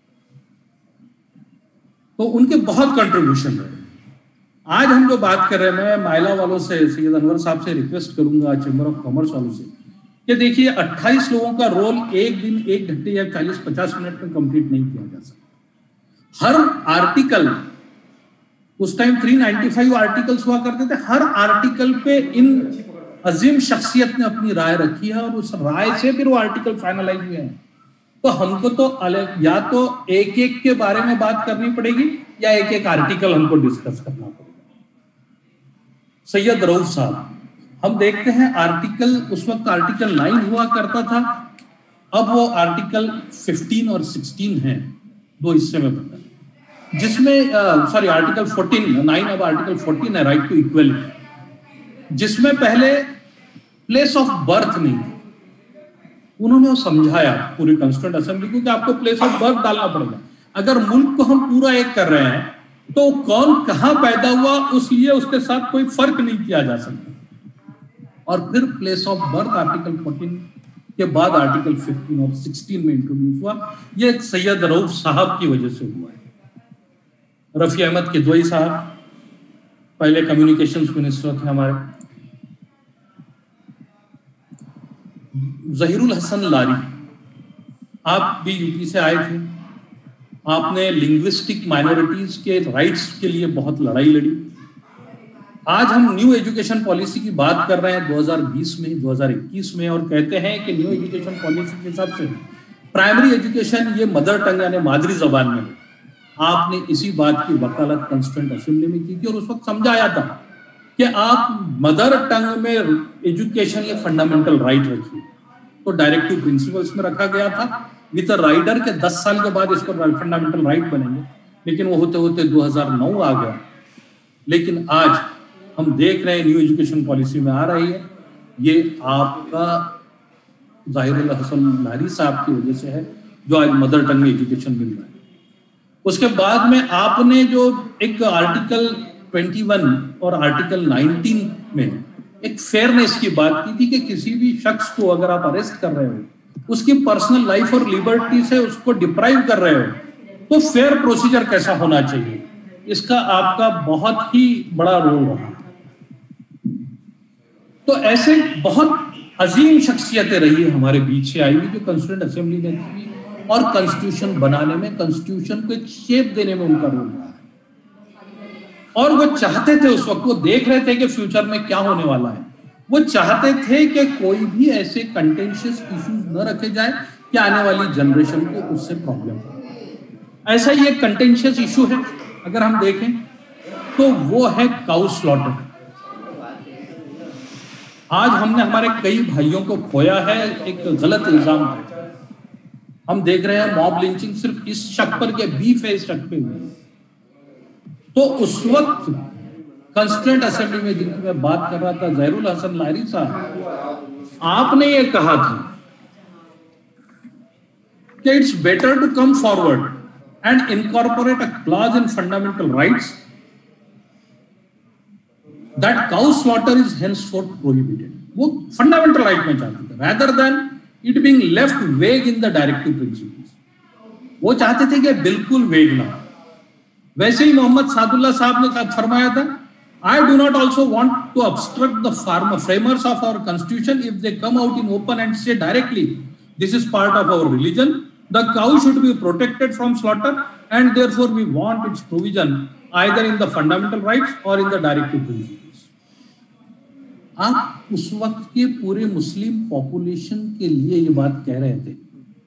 तो उनके बहुत कंट्रीब्यूशन है। आज हम जो बात कर रहे हैं, मैं माइला वालों से, सैयद अनवर साहब से रिक्वेस्ट करूंगा, चैम्बर ऑफ कॉमर्स वालों से, कि देखिए अट्ठाईस लोगों का रोल एक दिन एक घंटे या चालीस पचास मिनट में कंप्लीट नहीं किया जा सकता। हर आर्टिकल, उस टाइम तीन सौ पचानवे आर्टिकल्स हुआ करते थे, हर आर्टिकल पे इन अजीम शख्सियत ने अपनी राय रखी है और उस राय से फिर वो आर्टिकल फाइनलाइज हुए हैं। तो हमको तो अलग, या तो एक एक के बारे में बात करनी पड़ेगी या एक एक आर्टिकल हमको डिस्कस करना पड़ेगा। सैयद रऊफ साहब, हम देखते हैं आर्टिकल, उस वक्त आर्टिकल नाइन हुआ करता था, अब वो आर्टिकल फिफ्टीन और सिक्सटीन है, दो हिस्से में बना, जिसमें सॉरी आर्टिकल फोर्टीन, नाइन अब आर्टिकल फोर्टीन है, राइट टू इक्वलिटी, जिसमें पहले प्लेस ऑफ बर्थ नहीं थी। उन्होंने वो समझाया पूरी कॉन्स्टिट्यूएंट असेंबली को कि आपको प्लेस ऑफ बर्थ डालना पड़ेगा। अगर मुल्क को हम पूरा एक कर रहे हैं तो कौन कहां पैदा हुआ उसलिए उसके साथ कोई फर्क नहीं किया जा सकता। और फिर place of birth article fourteen के बाद आर्टिकल फिफ्टीन और सिक्सटीन में इंट्रोड्यूस हुआ। ये सैयद रऊफ साहब की वजह से हुआ है। रफी अहमद किदवई साहब पहले कम्युनिकेशंस मिनिस्टर थे हमारे, जहीरुल हसन लारी, आप भी यूपी से आए थे, आपने लिंग्विस्टिक माइनॉरिटीज के राइट्स के लिए बहुत लड़ाई लड़ी। आज हम न्यू एजुकेशन पॉलिसी की बात कर रहे हैं दो हज़ार बीस में, दो हज़ार इक्कीस में, और कहते हैं कि न्यू एजुकेशन पॉलिसी के हिसाब से प्राइमरी एजुकेशन ये मदर टंग यानी मादरी जबान में। आपने इसी बात की वकालत कॉन्स्टिट्यूएंट असेंबली में की थी और उस वक्त समझाया था कि आप मदर टंग में एजुकेशन ये फंडामेंटल राइट रखिए। तो डायरेक्टिव प्रिंसिपल्स में रखा गया था विद राइडर के दस साल के बाद इसको फंडामेंटल राइट बनेंगे, लेकिन वो होते होते दो हज़ार नौ आ गया। लेकिन आज हम देख रहे हैं न्यू एजुकेशन पॉलिसी में आ रही है, ये आपका ज़ाहिरुल हसन लारी साहब की वजह से है जो आज मदर टंग में एजुकेशन मिल रहा है। उसके बाद में आपने जो एक आर्टिकल इक्कीस और आर्टिकल नाइनटीन में एक फेयरनेस की बात की थी कि किसी भी शख्स को अगर आप अरेस्ट कर रहे हो, उसकी पर्सनल लाइफ और लिबर्टी से उसको डिप्राइव कर रहे हो, तो फेयर प्रोसीजर कैसा होना चाहिए, इसका आपका बहुत ही बड़ा रोल रहा। तो ऐसे बहुत अजीम शख्सियतें रही है हमारे बीच से आई हुई जो कॉन्स्टिट्यूएंट असेंबली में थी और कॉन्स्टिट्यूशन बनाने में, कॉन्स्टिट्यूशन को एक शेप देने में उनका रोल रहा है। और वो चाहते थे, उस वक्त वो देख रहे थे कि फ्यूचर में क्या होने वाला है, वो चाहते थे कि कोई भी ऐसे कंटेंशियस इश्यूज न रखे जाए कि आने वाली जनरेशन को उससे प्रॉब्लम हो। ऐसा ही एक कंटेंशियस इशू है अगर हम देखें तो वो है काउ स्लॉटर। आज हमने हमारे कई भाइयों को खोया है एक गलत इल्जाम है। हम देख रहे हैं मॉब लिंचिंग सिर्फ इस शक पर के बीफ है, इस शक पे हुई। तो उस वक्त कॉन्स्टिट्यूएंट असेंबली में जिनकी मैं बात कर रहा था, ज़हीरुल हसन लारी साहब, आपने ये कहा था कि it's better to come forward and incorporate a clause in fundamental rights that cow slaughter is henceforth prohibited. वो फंडामेंटल राइट में चाहते थे, rather than it being left vague in the directive principles। वो चाहते थे कि बिल्कुल वेग ना। वैसे ही मोहम्मद सादुल्लाह साहब ने फरमाया था, I do not also want to obstruct the farmer, framers of our constitution if they come out in open and say directly, this is part of our religion, the cow should be protected from slaughter and therefore we want its provision either in the fundamental rights or in the directive principles। आप उस वक्त के पूरे Muslim population के लिए ये बात कह रहे थे,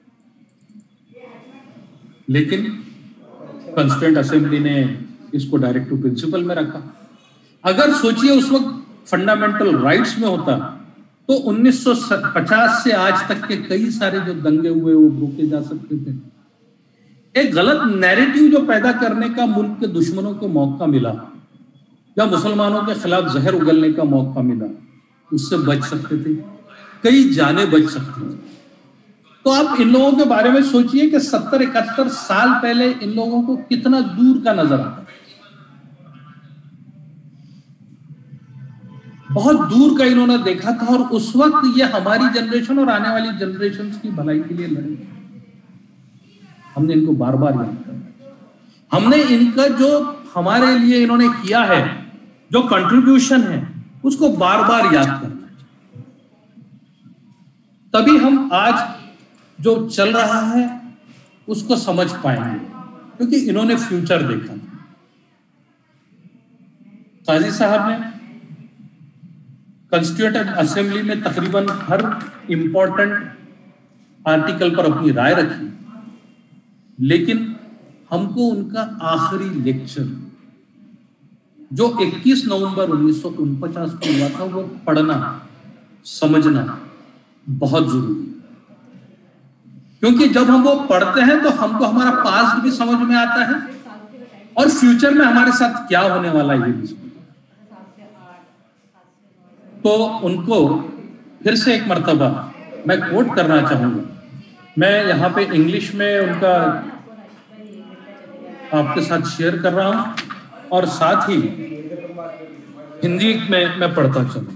लेकिन कॉन्स्टिट्यूएंट असेंबली ने इसको डायरेक्टिव प्रिंसिपल में रखा। अगर सोचिए उस वक्त फंडामेंटल राइट्स में होता तो उन्नीस सौ पचास से आज तक के कई सारे जो दंगे हुए वो रोके जा सकते थे। एक गलत नैरेटिव जो पैदा करने का मुल्क के दुश्मनों को मौका मिला या मुसलमानों के खिलाफ जहर उगलने का मौका मिला, उससे बच सकते थे, कई जाने बच सकती थी। तो आप इन लोगों के बारे में सोचिए कि सत्तर इकहत्तर साल पहले इन लोगों को कितना दूर का नजर आता, बहुत दूर का इन्होंने देखा था। और उस वक्त ये हमारी जनरेशन और आने वाली जनरेशन की भलाई के लिए लड़े। हमने इनको बार बार याद किया, हमने इनका जो हमारे लिए इन्होंने किया है, जो कंट्रीब्यूशन है, उसको बार बार याद करना चाहिए। तभी हम आज जो चल रहा है उसको समझ पाएंगे, क्योंकि इन्होंने फ्यूचर देखा। काजी साहब ने कॉन्स्टिट्यूएंट असेंबली में तकरीबन हर इंपॉर्टेंट आर्टिकल पर अपनी राय रखी, लेकिन हमको उनका आखिरी लेक्चर जो इक्कीस नवंबर उन्नीस सौ उनपचास को हुआ था वो पढ़ना समझना बहुत जरूरी है। क्योंकि जब हम वो पढ़ते हैं तो हमको हमारा पास्ट भी समझ में आता है और फ्यूचर में हमारे साथ क्या होने वाला है ये भी। तो उनको फिर से एक मर्तबा मैं कोट करना चाहूंगा। मैं यहाँ पे इंग्लिश में उनका आपके साथ शेयर कर रहा हूं और साथ ही हिंदी में मैं पढ़ता चलूंगा।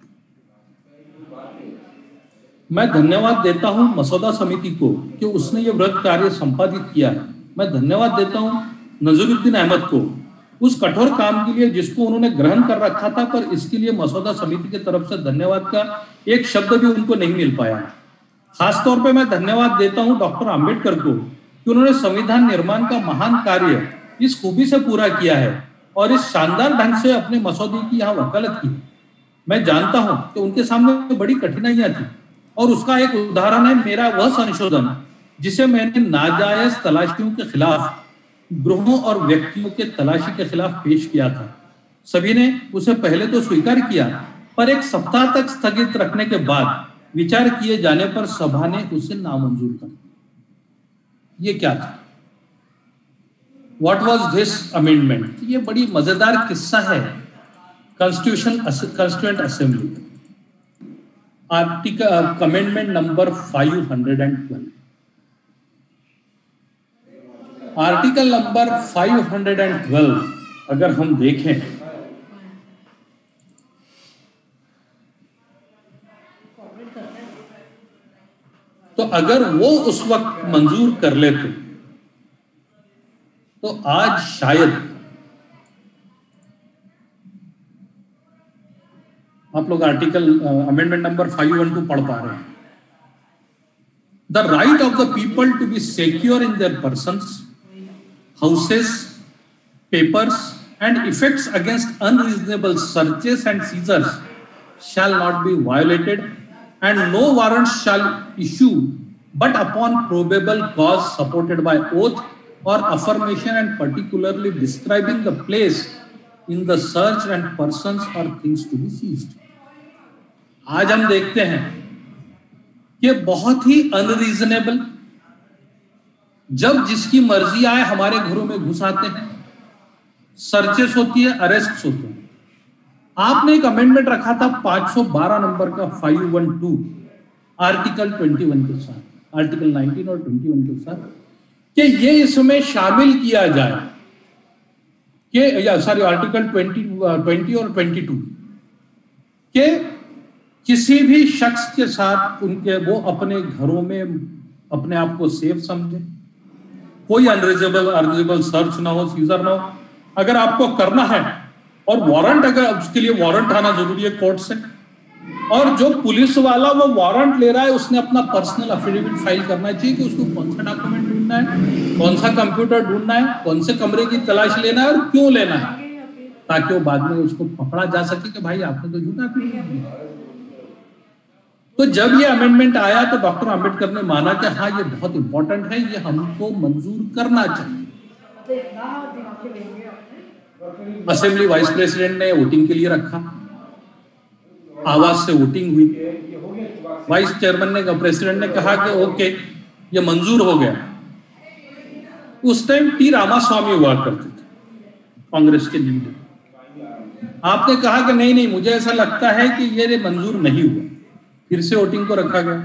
मैं धन्यवाद देता हूं मसौदा समिति को कि उसने ये वृहद कार्य संपादित किया है। मैं धन्यवाद देता हूं नजरुद्दीन अहमद को उस कठोर काम के लिए जिसको उन्होंने ग्रहण कर रखा था, पर इसके लिए मसौदा समिति की तरफ से धन्यवाद का एक शब्द भी उनको नहीं मिल पाया। खासतौर पे मैं धन्यवाद देता हूं डॉक्टर आम्बेडकर को कि उन्होंने संविधान निर्माण का महान कार्य इस खूबी से पूरा किया है और इस शानदार ढंग से अपने मसौदे की यहाँ वकालत की। मैं जानता हूं कि उनके सामने बड़ी कठिनाइयां थी और उसका एक उदाहरण है मेरा वह संशोधन जिसे मैंने नाजायज तलाशियों के खिलाफ, ग्रोहों और व्यक्तियों के तलाशी के खिलाफ पेश किया था। सभी ने उसे पहले तो स्वीकार किया, पर एक सप्ताह तक स्थगित रखने के बाद विचार किए जाने पर सभा ने उसे नामंजूर कर। ये क्या था? What was this amendment? ये बड़ी मजेदार किस्सा है constitution constituent assembly article amendment number five hundred twelve. Article number five hundred twelve अगर हम देखें तो अगर वो उस वक्त मंजूर कर लेते तो आज शायद आप लोग article amendment number five one two पढ़ पा रहे हैं। The right of the people to be secure in their persons, houses, papers and effects against unreasonable searches and seizures shall not be violated and no warrant shall issue but upon probable cause supported by oath or affirmation and particularly describing the place in the search and persons or things to be seized। आज हम देखते हैं कि बहुत ही unreasonable, जब जिसकी मर्जी आए हमारे घरों में घुस आते हैं, सर्चेस होती है, अरेस्ट होते हैं। आपने एक अमेंडमेंट रखा था पांच सौ बारह नंबर का फाइव वन टू आर्टिकल इक्कीस के साथ, आर्टिकल उन्नीस और इक्कीस के साथ, कि ये इसमें शामिल किया जाए कि या सॉरी आर्टिकल ट्वेंटी ट्वेंटी और बाईस के किसी भी शख्स के साथ उनके वो अपने घरों में अपने आप को सेफ समझे, कोई अनरिजनेबल अनरिजनेबल सर्च ना हो, सीजर ना हो। अगर आपको करना है और वारंट, अगर उसके लिए वारंट आना जरूरी है कोर्ट से, और जो पुलिस वाला वो वारंट ले रहा है उसने अपना पर्सनल एफिडेविट फाइल करना चाहिए कि उसको कौन सा डॉक्यूमेंट ढूंढना है, कौन सा कंप्यूटर ढूंढना है, कौन से कमरे की तलाश लेना है और क्यों लेना है, ताकि वो बाद में उसको पकड़ा जा सके कि भाई आपने तो झूठा किया। तो जब ये अमेंडमेंट आया तो डॉक्टर आम्बेडकर ने माना कि हाँ ये बहुत इंपॉर्टेंट है, ये हमको मंजूर करना चाहिए। असेंबली वाइस प्रेसिडेंट ने वोटिंग के लिए रखा आवाज से वोटिंग हुई। वाइस चेयरमैन ने प्रेसिडेंट ने कहा कि ओके ये मंजूर हो गया। उस टाइम टी रामास्वामी हुआ करते थे, कांग्रेस के लीडर। आपने कहा कि नहीं नहीं मुझे ऐसा लगता है कि ये मंजूर नहीं हुआ, फिर से वोटिंग को रखा गया।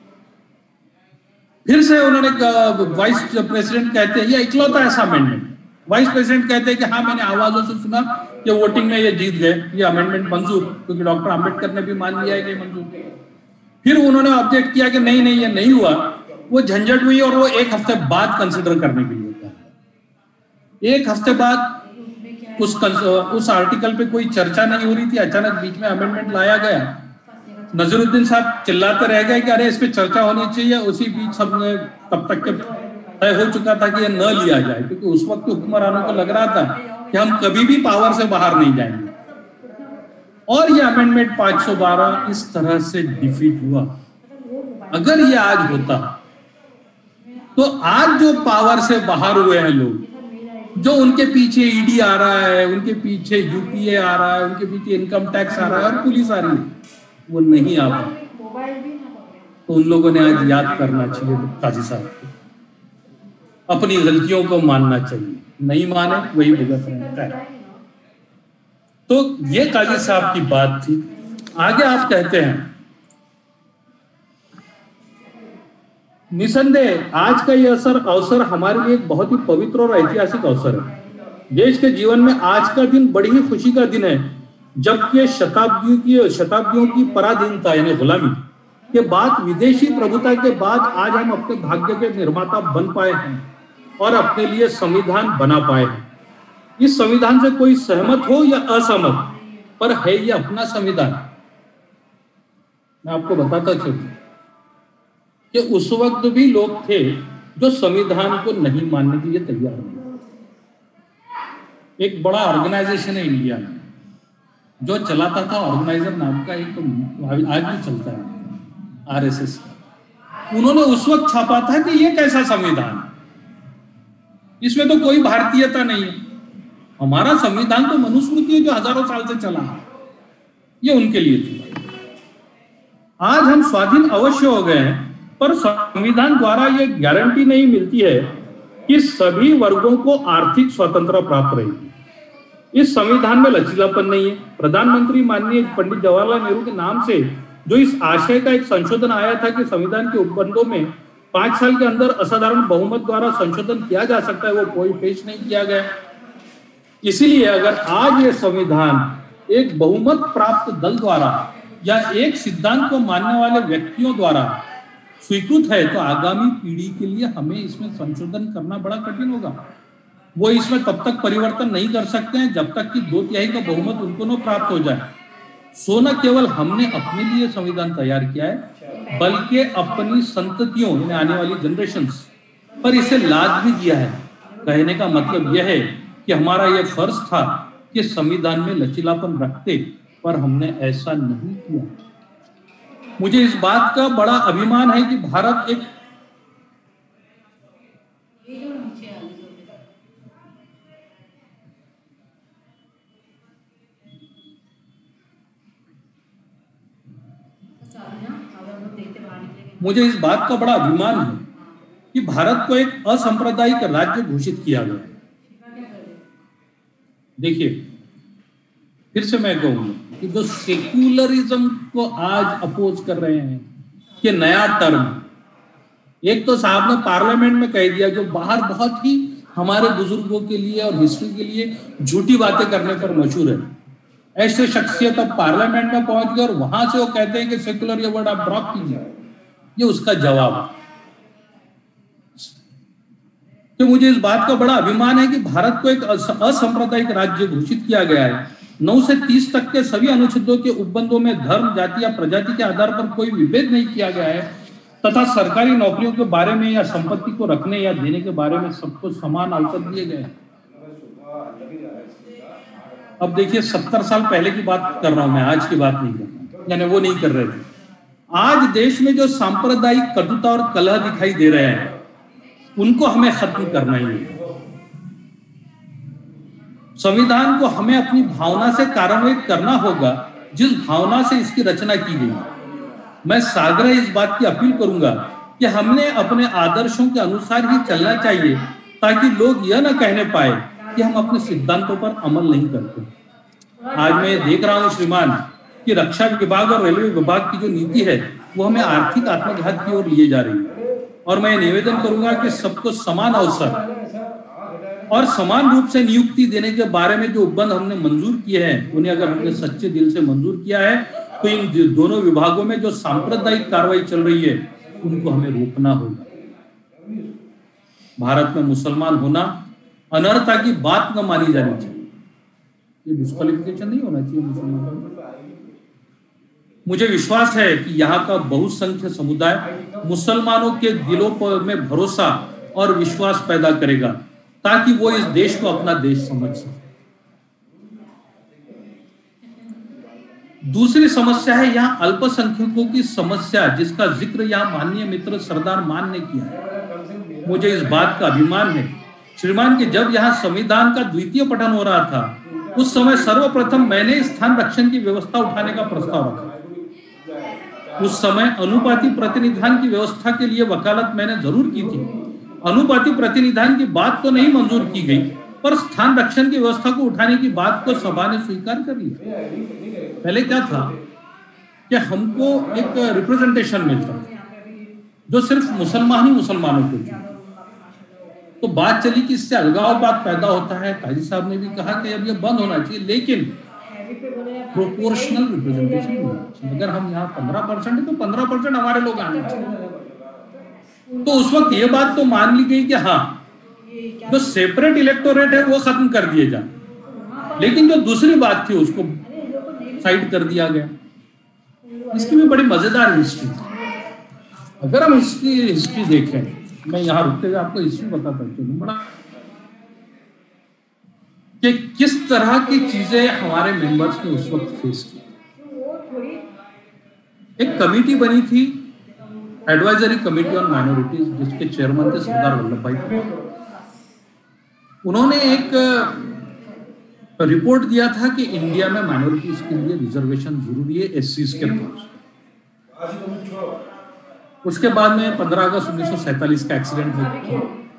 फिर से उन्होंने वाइस प्रेसिडेंट कहते हैं ये इकलौता ऐसा अमेंडमेंट, वाइस प्रेसिडेंट कहते हैं कि हाँ मैंने आवाजों से सुना कि वोटिंग में ये जीत गए, ये अमेंडमेंट मंजूर, क्योंकि डॉक्टर अंबेडकर ने भी मान लिया है कि मंजूर। फिर उन्होंने ऑब्जेक्ट किया कि नहीं नहीं ये नहीं हुआ। वो झंझट हुई और वो एक हफ्ते बाद कंसिडर करने के लिए था। एक हफ्ते बाद उस उस आर्टिकल पे कोई चर्चा नहीं हो रही थी, अचानक बीच में अमेंडमेंट लाया गया। नजरुद्दीन साहब चिल्लाते रह गए कि अरे इस पे चर्चा होनी चाहिए। उसी बीच सबने तब तक के तय हो चुका था कि ये न लिया जाए, क्योंकि उस वक्त हुक्मरानों को लग रहा था कि हम कभी भी पावर से बाहर नहीं जाएंगे। और ये अमेंडमेंट पाँच सौ बारह इस तरह से डिफीट हुआ। अगर ये आज होता तो आज जो पावर से बाहर हुए हैं लोग, जो उनके पीछे ईडी आ रहा है, उनके पीछे यूपीए आ रहा है, उनके पीछे इनकम टैक्स आ रहा है और पुलिस आ रही है, वो नहीं आ पाए। तो उन लोगों ने आज याद करना चाहिए काजी साहब को, अपनी गलतियों को मानना चाहिए। नहीं माने वही भुगत रहे हैं। तो ये काजी साहब की बात थी। आगे आप कहते हैं निसंदेह आज का यह असर अवसर हमारे लिए एक बहुत ही पवित्र और ऐतिहासिक अवसर है। देश के जीवन में आज का दिन बड़ी ही खुशी का दिन है, जबकि शताब्दियों की शताब्दियों की पराधीनता यानी गुलामी के बाद, विदेशी प्रभुता के बाद आज हम अपने भाग्य के निर्माता बन पाए हैं और अपने लिए संविधान बना पाए हैं। इस संविधान से कोई सहमत हो या असहमत, पर है ये अपना संविधान। मैं आपको बताता चलूं कि उस वक्त भी लोग थे जो संविधान को नहीं मानने के लिए तैयार नहीं। एक बड़ा ऑर्गेनाइजेशन है इंडिया में जो चलाता था, ऑर्गेनाइजर नाम का एक, आज भी चलता है, आरएसएस का। उन्होंने उस वक्त छापा था कि ये कैसा संविधान, इसमें तो कोई भारतीयता नहीं है। हमारा संविधान तो मनुस्मृति है जो हजारों साल से चला, ये उनके लिए थी। आज हम स्वाधीन अवश्य हो गए हैं, पर संविधान द्वारा ये गारंटी नहीं मिलती है कि सभी वर्गों को आर्थिक स्वतंत्रता प्राप्त रहेगी। इस संविधान में लचीलापन नहीं है। प्रधानमंत्री माननीय पंडित जवाहरलाल नेहरू के नाम से जो इस आशय का एक संशोधन आया था कि संविधान के उपबंधों में पांच साल के अंदर असाधारण बहुमत द्वारा संशोधन किया जा सकता है, वो कोई पेश नहीं किया गया। इसीलिए अगर आज ये संविधान एक बहुमत प्राप्त दल द्वारा या एक सिद्धांत को मानने वाले व्यक्तियों द्वारा स्वीकृत है, तो आगामी पीढ़ी के लिए हमें इसमें संशोधन करना बड़ा कठिन होगा। वो इसमें तब तक परिवर्तन नहीं कर सकते हैं जब तक कि दो तिहाई का बहुमत उनको न प्राप्त हो जाए। सो न केवल हमने अपने लिए संविधान तैयार किया है, बल्कि अपनी संततियों यानी आने वाली जनरेशंस पर इसे लाद भी दिया है। कहने का मतलब यह है कि हमारा यह फर्ज था कि संविधान में लचीलापन रखते, पर हमने ऐसा नहीं किया। मुझे इस बात का बड़ा अभिमान है कि भारत एक मुझे इस बात का बड़ा अभिमान है कि भारत को एक असंप्रदायिक राज्य घोषित किया गया है। देखिए, फिर से मैं कहूंगा कि जो सेक्युलरिज्म को आज अपोज कर रहे हैं कि नया टर्म, एक तो साहब ने पार्लियामेंट में कह दिया, जो बाहर बहुत ही हमारे बुजुर्गों के लिए और हिस्ट्री के लिए झूठी बातें करने पर मशहूर है। ऐसे शख्सियत अब पार्लियामेंट में पहुंच गए और वहां से वो कहते हैं कि सेक्युलर ये वर्ड आप ड्रॉप कीजिए। ये उसका जवाब है। तो मुझे इस बात का बड़ा अभिमान है कि भारत को एक असंप्रदायिक राज्य घोषित किया गया है। नौ से तीस तक के सभी अनुच्छेदों के उपबंधों में धर्म, जाति या प्रजाति के आधार पर कोई विभेद नहीं किया गया है, तथा सरकारी नौकरियों के बारे में या संपत्ति को रखने या देने के बारे में सबको समान अवसर दिए गए हैं। अब देखिए, सत्तर साल पहले की बात कर रहा हूं मैं, आज की बात नहीं कर रहा, यानी वो नहीं कर रहे थे। आज देश में जो सांप्रदायिक कटुता और कलह दिखाई दे रहे हैं, उनको हमें खत्म करना ही है। संविधान को हमें अपनी भावना से कार्यान्वित करना होगा, जिस भावना से इसकी रचना की गई। मैं साग्रह इस बात की अपील करूंगा कि हमने अपने आदर्शों के अनुसार ही चलना चाहिए, ताकि लोग यह न कहने पाए कि हम अपने सिद्धांतों पर अमल नहीं करते। आज मैं देख रहा हूं श्रीमान कि रक्षा विभाग और रेलवे विभाग की जो नीति है वो हमें आर्थिक आत्मघात की ओर लिए जा रही है। और मैं निवेदन करूंगा कि सबको समान अवसर और समान रूप से नियुक्ति देने के बारे में जो उपबंध हमने मंजूर किए हैं, उन्हें अगर हमने सच्चे दिल से मंजूर किया है तो इन दोनों विभागों में जो सांप्रदायिक कार्रवाई चल रही है उनको हमें रोकना होगा। भारत में मुसलमान होना अनर्हता की बात न मानी जानी चाहिए। ये डिस्क्वालिफिकेशन नहीं होना चाहिए मुसलमान। मुझे विश्वास है कि यहाँ का बहुसंख्य समुदाय मुसलमानों के दिलों पर में भरोसा और विश्वास पैदा करेगा, ताकि वो इस देश को अपना देश समझ सके। दूसरी समस्या है यहाँ अल्पसंख्यकों की समस्या, जिसका जिक्र यहाँ माननीय मित्र सरदार मान ने किया है। मुझे इस बात का अभिमान है श्रीमान कि जब यहाँ संविधान का द्वितीय पठन हो रहा था, उस समय सर्वप्रथम मैंने स्थान रक्षण की व्यवस्था उठाने का प्रस्ताव रखा। उस समय अनुपाती प्रतिनिधान की व्यवस्था के लिए वकालत मैंने जरूर की थी। अनुपाती प्रतिनिधान की बात तो नहीं मंजूर की गई, पर स्थान रक्षण की व्यवस्था को उठाने की बात को सभा ने स्वीकार कर लिया। पहले क्या था कि हमको एक रिप्रेजेंटेशन मिलता जो सिर्फ मुसलमान ही मुसलमानों को थी। तो बात चली कि इससे अलगाववाद पैदा होता है। काजी साहब ने भी कहा कि अब ये बंद होना चाहिए, लेकिन प्रोपोर्शनल रिप्रेजेंटेशन होना चाहिए। अगर हम यहाँ पंद्रह परसेंट है तो पंद्रह परसेंट हमारे लोग आने चाहिए। तो उस वक्त ये बात तो मान ली गई कि हाँ, जो सेपरेट इलेक्टोरेट है वो खत्म कर दिए जाए, लेकिन जो दूसरी बात थी उसको साइड कर दिया गया। इसकी भी बड़ी मजेदार हिस्ट्री थी। अगर हम हिस्ट्री हिस्ट्री देखें, मैं यहाँ रुकते हुए आपको हिस्ट्री बताता चलूं बड़ा कि किस तरह की चीजें हमारे मेंबर्स ने उस वक्त फेस की। एक कमेटी बनी थी, एडवाइजरी कमेटी ऑन माइनॉरिटीज, जिसके चेयरमैन थे सरदार वल्लभ भाई पटेल। उन्होंने एक रिपोर्ट दिया था कि इंडिया में माइनॉरिटीज के लिए रिजर्वेशन जरूरी है एससीज के पास। उसके बाद में पंद्रह अगस्त उन्नीस सौ सैंतालीस का एक्सीडेंट हो गया,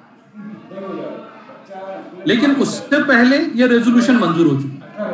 लेकिन उससे पहले यह रेजोल्यूशन मंजूर हो चुका।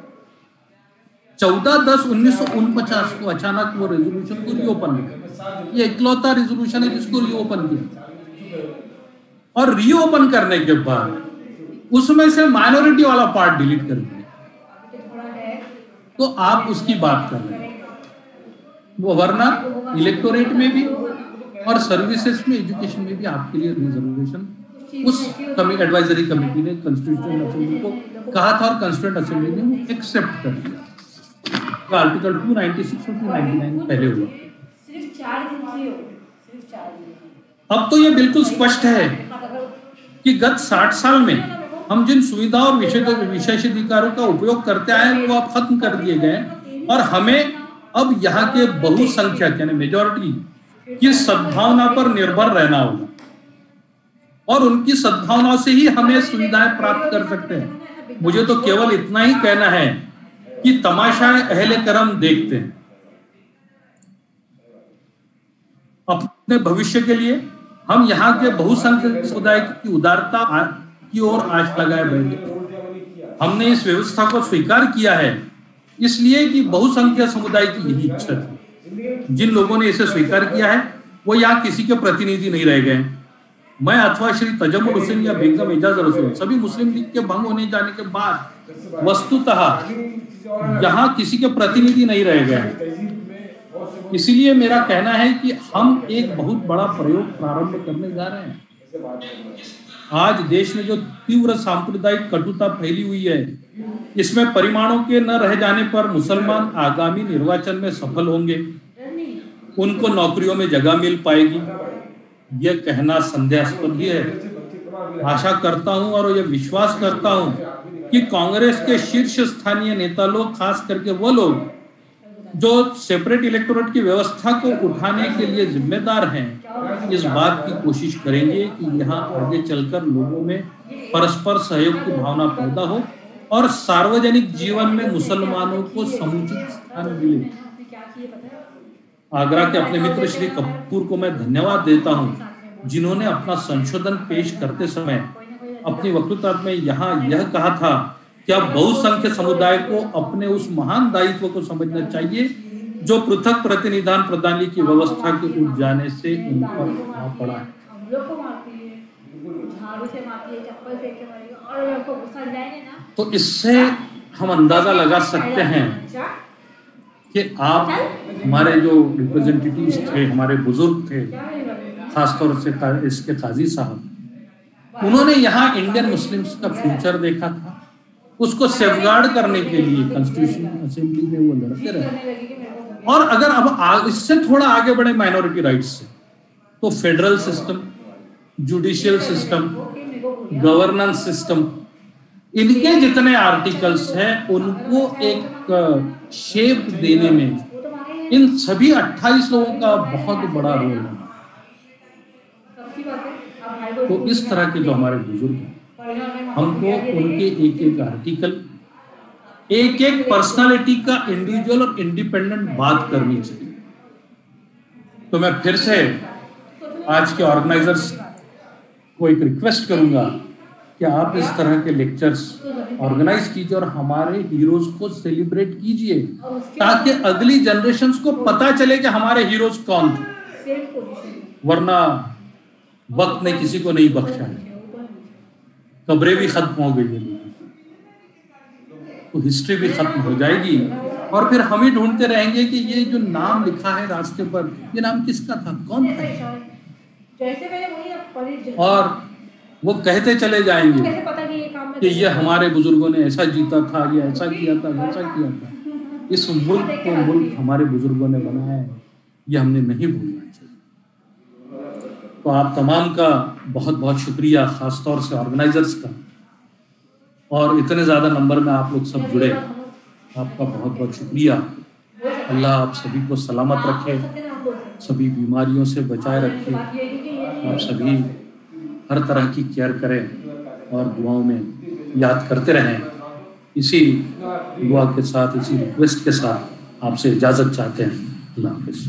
चौदह दस उन्नीस सौ उनपचास को अचानक वो रेजोल्यूशन को रीओपन किया। ये इकलौता रेजोल्यूशन है जिसको रीओपन किया, और रीओपन करने के बाद उसमें से माइनॉरिटी वाला पार्ट डिलीट कर दिया। तो आप उसकी बात कर रहे हैं, वो वरना इलेक्टोरेट में भी और सर्विसेज में, एजुकेशन में भी आपके लिए रिजर्वेशन उस एडवाइजरी कमेटी ने कॉन्स्टिट्यूशन असेंबली को कहा था, और कॉन्स्टिट्यूएंट असेंबली ने वो एक्सेप्ट कर दिया। आर्टिकल टू नाइंटी सिक्स और टू नाइंटी नाइन पहले हुआ। अब तो ये बिल्कुल स्पष्ट है कि गत साठ साल में हम जिन सुविधा और विशेषाधिकारों का उपयोग करते आए हैं वो अब खत्म कर दिए गए, और हमें अब यहाँ के बहुसंख्यक यानी मेजॉरिटी की सद्भावना पर निर्भर रहना होगा, और उनकी सद्भावना से ही हमें सुविधाएं प्राप्त कर सकते हैं। मुझे तो केवल इतना ही कहना है कि तमाशा अहले करम देखते हैं, अपने भविष्य के लिए हम यहाँ के बहुसंख्यक समुदाय की उदारता की ओर आश लगाए बैठे। हमने इस व्यवस्था को स्वीकार किया है इसलिए कि बहुसंख्यक समुदाय की यही इच्छा थी। जिन लोगों ने इसे स्वीकार किया है वो यहाँ किसी के प्रतिनिधि नहीं रह गए। मैं अथवा श्री तजम्मुल हुसैन या बेगम एजाज हुसैन सभी मुस्लिम लीग के भंग होने जाने के बाद वस्तुतः यहाँ किसी के प्रतिनिधि नहीं रह गए। इसीलिए मेरा कहना है कि हम एक बहुत बड़ा प्रयोग प्रारंभ करने जा रहे हैं। आज देश में जो तीव्र सांप्रदायिक कटुता फैली हुई है, इसमें परिमाणों के न रह जाने पर मुसलमान आगामी निर्वाचन में सफल होंगे, उनको नौकरियों में जगह मिल पाएगी। यह कहना संदेहास्पद ही है। आशा करता हूं और यह विश्वास करता हूं कि कांग्रेस के शीर्ष स्थानीय नेता लोग, खास करके वो लोग जो सेपरेट इलेक्टोरेट की व्यवस्था को उठाने के लिए जिम्मेदार हैं, इस बात की कोशिश करेंगे कि यहाँ आगे चलकर लोगों में परस्पर सहयोग की भावना पैदा हो और सार्वजनिक जीवन में मुसलमानों को समुचित स्थान मिले। आगरा के अपने मित्र श्री कपूर को मैं धन्यवाद देता हूं, जिन्होंने अपना संशोधन पेश करते समय अपनी वक्तृता में यहाँ यह कहा था कि अब बहुसंख्य समुदाय को अपने उस महान दायित्व को समझना चाहिए जो पृथक प्रतिनिधान प्रणाली की व्यवस्था के उठ जाने से उन पर आ पड़ा है। तो इससे हम अंदाजा लगा सकते हैं कि आप हमारे जो रिप्रेजेंटेटिव्स थे, हमारे बुजुर्ग थे, खासतौर से इसके काजी साहब, उन्होंने यहाँ इंडियन मुस्लिम्स का फ्यूचर देखा था। उसको सेफगार्ड करने के लिए कॉन्स्टिट्यूशन असेंबली में वो लड़ते रहे। और अगर अब इससे थोड़ा आगे बढ़े माइनॉरिटी राइट्स से, तो federal system, judicial system, governance system, इनके जितने आर्टिकल्स हैं उनको एक शेप देने में इन सभी अट्ठाईस लोगों का बहुत बड़ा रोल है। तो इस तरह के जो हमारे बुजुर्ग हैं, हमको उनके एक एक आर्टिकल, एक एक पर्सनालिटी का इंडिविजुअल और इंडिपेंडेंट बात करनी चाहिए। तो मैं फिर से आज के ऑर्गेनाइजर्स को एक रिक्वेस्ट करूंगा कि आप इस तरह के लेक्चर्स ऑर्गेनाइज कीजिए और हमारे हीरोज को सेलिब्रेट कीजिए, ताकि अगली जनरेशंस को पता चले कि हमारे हीरोज कौन थे। वरना वक्त ने किसी को नहीं बख्शा है, कब्रें भी खत्म हो गई है, तो हिस्ट्री भी खत्म हो जाएगी और फिर हम ही ढूंढते रहेंगे कि ये जो नाम लिखा है रास्ते पर, ये नाम किसका था, कौन था। और वो कहते चले जाएंगे कि ये हमारे बुजुर्गों ने ऐसा जीता था, ये ऐसा किया था, वैसा किया था। इस मुल्क को मुल्क हमारे बुजुर्गों ने बनाया है, ये हमने नहीं भूलना चाहिए। तो आप तमाम का बहुत बहुत शुक्रिया, खासतौर से ऑर्गेनाइजर्स का, और इतने ज़्यादा नंबर में आप लोग सब जुड़े, आपका बहुत बहुत शुक्रिया। अल्लाह आप सभी को सलामत रखे, सभी बीमारियों से बचाए रखे, आप सभी हर तरह की केयर करें और दुआओं में याद करते रहें। इसी दुआ के साथ, इसी रिक्वेस्ट के साथ आपसे इजाज़त चाहते हैं। अल्लाह हाफ़िज़।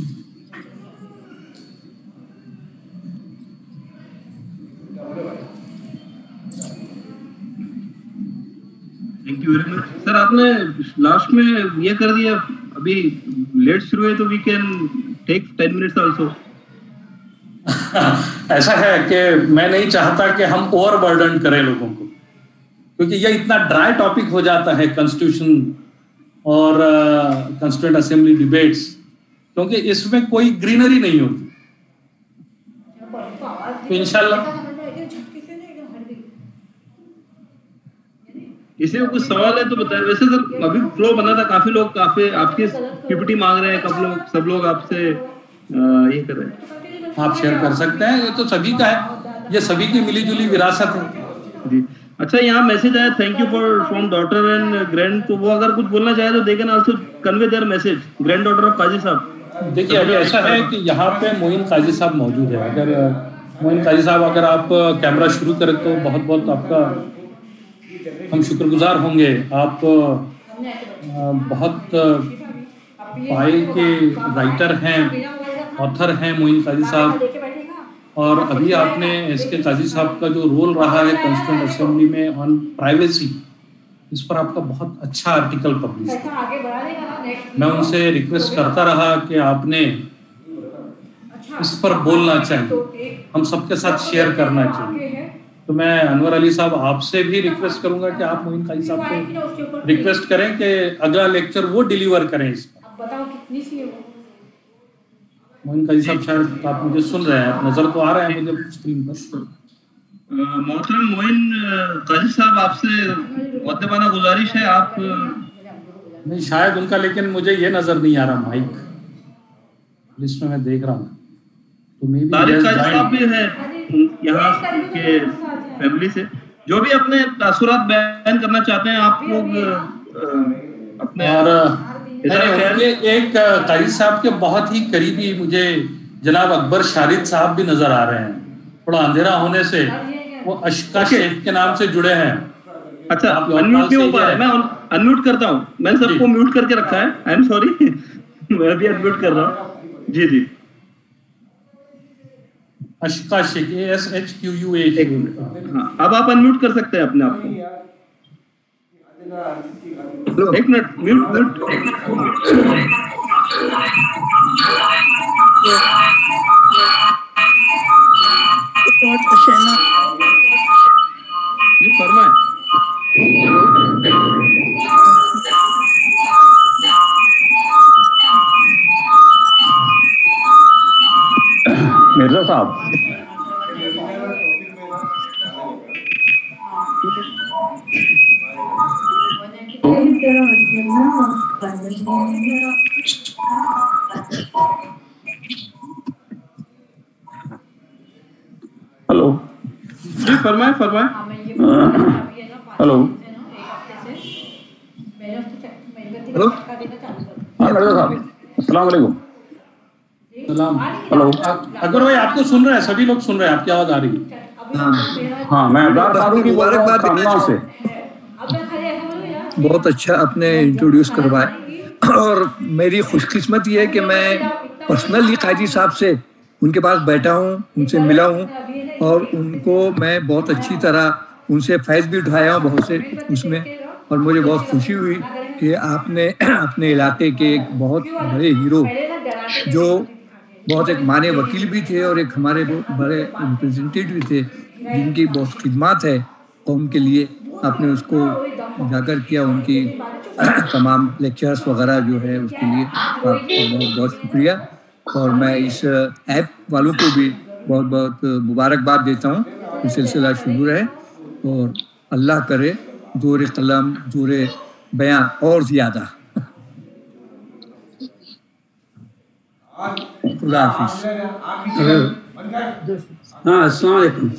Thank you very much sir. आपने लास्ट में ये कर दिया, अभी लेट शुरू है तो we can take ten minutes also. ऐसा है कि मैं नहीं चाहता कि हम ओवरबर्डन करें लोगों को, क्योंकि ये इतना ड्राई टॉपिक हो जाता है कॉन्स्टिट्यूशन और कॉन्स्टिट्यूएंट असेंबली डिबेट्स, क्योंकि इसमें कोई ग्रीनरी नहीं होती। तो इंशाल्लाह इसे कुछ सवाल है तो बताएं। वैसे सर अभी फ्लो बना था, काफी लोग काफी आपके पीपीटी मांग रहे हैं, कब लोग सब लोग आपसे ये कर रहे हैं। आप शेयर कर सकते हैं, ये तो सभी का है, ये सभी की मिलीजुली विरासत है जी। अच्छा, यहाँ मैसेज आया, thank you for from daughter and grand, तो वो अगर कुछ बोलना चाहे तो they can also convey their message, grand daughter of Qazi साहब। देखिए अभी ऐसा है कि यहाँ पे मोइन काजी साहब मौजूद है। अगर मोइन काजी साहब अगर आप कैमरा शुरू करें तो बहुत बहुत आपका हम शुक्रगुजार होंगे। आप बहुत पाए के राइटर हैं, ऑथर हैं मोइन काजी साहब, और अभी आपने इसके काजी साहब का जो रोल रहा है कॉन्स्टिट्यूएंट असेंबली में ऑन प्राइवेसी, इस पर आपका बहुत अच्छा आर्टिकल पब्लिश है। मैं उनसे रिक्वेस्ट करता रहा कि आपने इस पर बोलना चाहिए, हम सबके साथ शेयर करना चाहिए। तो मैं अनवर अली साहब आपसे भी रिक्वेस्ट करूंगा कि आप मोइन काजी साहब को रिक्वेस्ट करें कि अगला लेक्चर वो डिलीवर करें इस पर। मोइन काजी साहब शायद आप मुझे सुन रहे हैं, नजर तो आ रहे हैं मुझे स्क्रीन पर। मोहतरम मोइन काजी साहब, आपसे मुअद्दबाना गुजारिश है, आप नहीं शायद उनका, लेकिन मुझे ये नजर नहीं आ रहा माइक लिस्ट में, मैं देख रहा हूँ। तो मे बी तारिक काजी साहब भी है यहाँ के फैमिली से, जो भी अपने तासुरात बयान करना चाहते हैं आप लोग अपने। और उनके एक काजी साहब के बहुत ही करीबी मुझे जनाब अकबर शारिद साहब भी नजर आ रहे हैं, थोड़ा अंधेरा होने से वो अशका शेख के नाम से जुड़े हैं, अच्छा, अनम्यूट नहीं हो पा रहा है, मैं अनम्यूट करता हूँ, मैंने सबको म्यूट करके रखा है, आई एम सॉरी। मैं भी अनम्यूट कर रहा हूँ। जी जी, Ashika Shaikh, A S H Q U A. हाँ, अब आप अनम्यूट कर सकते हैं अपने आप को। एक मिनट, म्यूट म्यूट। जी फरमाए। मिर्जा साहब, हेलो जी फरमाए फरमाए। हेलो हेलो, हाँ मिर्जा साहब, अस्सलाम वालेकुम। सलाम। हेलो अकबर भाई, आपको सुन रहे हैं, सभी लोग सुन रहे हैं, आपकी आवाज आ रही है। हाँ, मैं अब्दार फारूकी बोल रहा हूँ सामना से। बहुत अच्छा आपने इंट्रोड्यूस करवाया, और मेरी खुशकिस्मती है कि मैं पर्सनली काजी साहब से उनके पास बैठा हूँ, उनसे मिला हूँ, और उनको मैं बहुत अच्छी तरह उनसे फैज़ भी उठाया हूँ बहुत से उसमें। और मुझे बहुत खुशी हुई कि आपने अपने इलाके के एक बहुत बड़े हीरो, जो बहुत एक माने वकील भी थे और एक हमारे बहुत बड़े रिप्रेजेंटेटिव भी थे, जिनकी बहुत खिदमत है कौम के लिए, आपने उसको उजागर किया, उनकी तमाम लेक्चर्स वगैरह जो है उसके लिए आपका बहुत बहुत शुक्रिया। और मैं इस ऐप वालों को भी बहुत बहुत मुबारकबाद देता हूँ। ये सिलसिला शुरू रहे और अल्लाह करे जोर कलम जोर बयां और ज़्यादा। खुदा हाफिज़। हाँ, अस्सलाम वालेकुम।